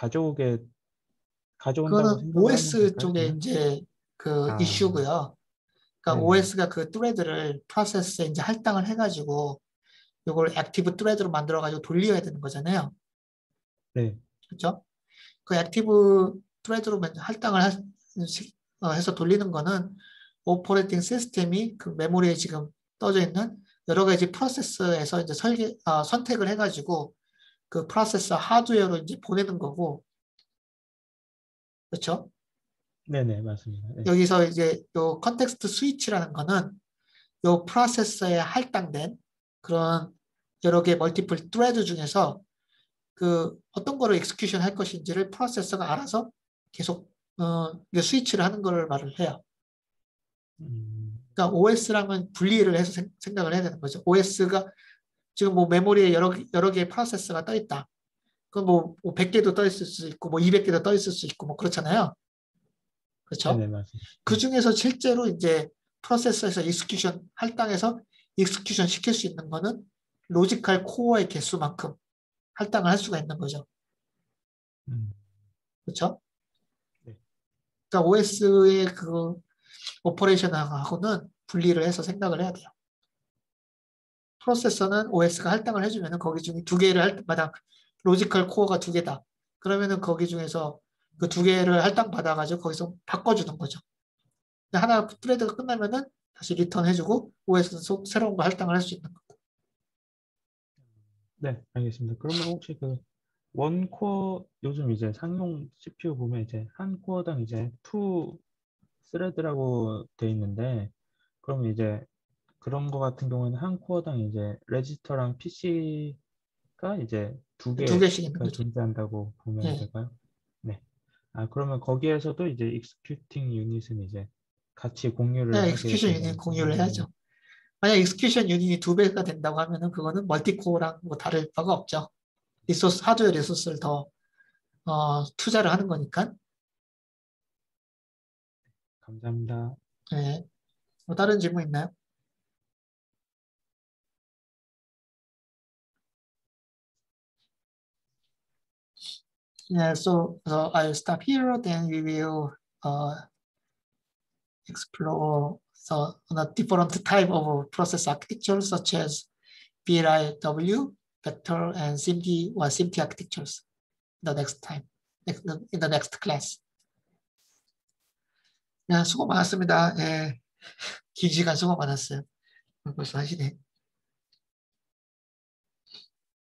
가져온다고 그거는 생각을 하면 OS 될까요, 쪽에 그러면? 이제 그 아, 이슈고요. 그러니까 네네. OS가 그 트레드를 프로세스에 이제 할당을 해가지고 이걸 액티브 트레드로 만들어가지고 돌려야 되는 거잖아요. 네. 그렇죠? 그 액티브 트레드로 먼저 해서 돌리는 거는 오퍼레이팅 시스템이 그 메모리에 지금 떠져 있는 여러 가지 프로세서에서 이제 선택을 해가지고 그 프로세서 하드웨어로 이제 보내는 거고, 그렇죠? 네네, 맞습니다. 네. 여기서 이제 요 컨텍스트 스위치라는 거는 요 프로세서에 할당된 그런 여러 개 멀티플 트레드 중에서 그 어떤 거를 execution 할 것인지를 프로세서가 알아서 계속 이게 스위치를 하는 걸 말을 해요. 음, 그러니까 OS랑은 분리를 해서 생각을 해야 되는 거죠. OS가 지금 뭐 메모리에 여러 개의 프로세서가 떠 있다. 그럼 뭐 100개도 떠 있을 수 있고 뭐 200개도 떠 있을 수 있고 뭐 그렇잖아요. 그렇죠? 네네, 맞습니다. 그 네. 중에서 실제로 이제 프로세서에서 익스큐션 할당해서 익스큐션 시킬 수 있는 거는 로지컬 코어의 개수만큼 할당을 할 수가 있는 거죠. 음, 그렇죠? 네. 그러니까 OS의 그 오퍼레이션하고는 분리를 해서 생각을 해야 돼요. 프로세서는 OS가 할당을 해주면은 거기 중에 두 개를 할 때마다 로지컬 코어가 두 개다. 그러면은 거기 중에서 그 두 개를 할당 받아가지고 거기서 바꿔주는 거죠. 하나 트레이드가 끝나면은 다시 리턴 해주고 OS는 새로운 거 할당을 할 수 있는 거. 네, 알겠습니다. 그러면 혹시 그 원코어 요즘 이제 상용 CPU 보면 이제 한 코어당 이제 2 스레드라고 돼 있는데 그러면 이제 그런 거 같은 경우에는 한 코어당 이제 레지스터랑 PC가 이제 두 두 개씩 있는 개가 거죠. 존재한다고 보면 예. 될까요? 네. 아, 그러면 거기에서도 이제 익스큐팅 유닛은 이제 같이 공유를 네, 하게 익스큐션 유닛 된다는 공유를 생각이네요. 해야죠. 만약 익스큐션 유닛이 두 배가 된다고 하면은 그거는 멀티코어랑 뭐 다를 바가 없죠. 하드웨어 리소스를 더 투자를 하는 거니까. 감사합니다. 예. 뭐 다른 질문 있나요? Yeah, so I'll stop here. Then we will explore the different type of process architecture such as VLIW, vector, and SIMD or SIMD architectures the next time, in the next class. 야, 수고 많았습니다. 예, 긴 시간 수고 많았어요. 벌써 하시네.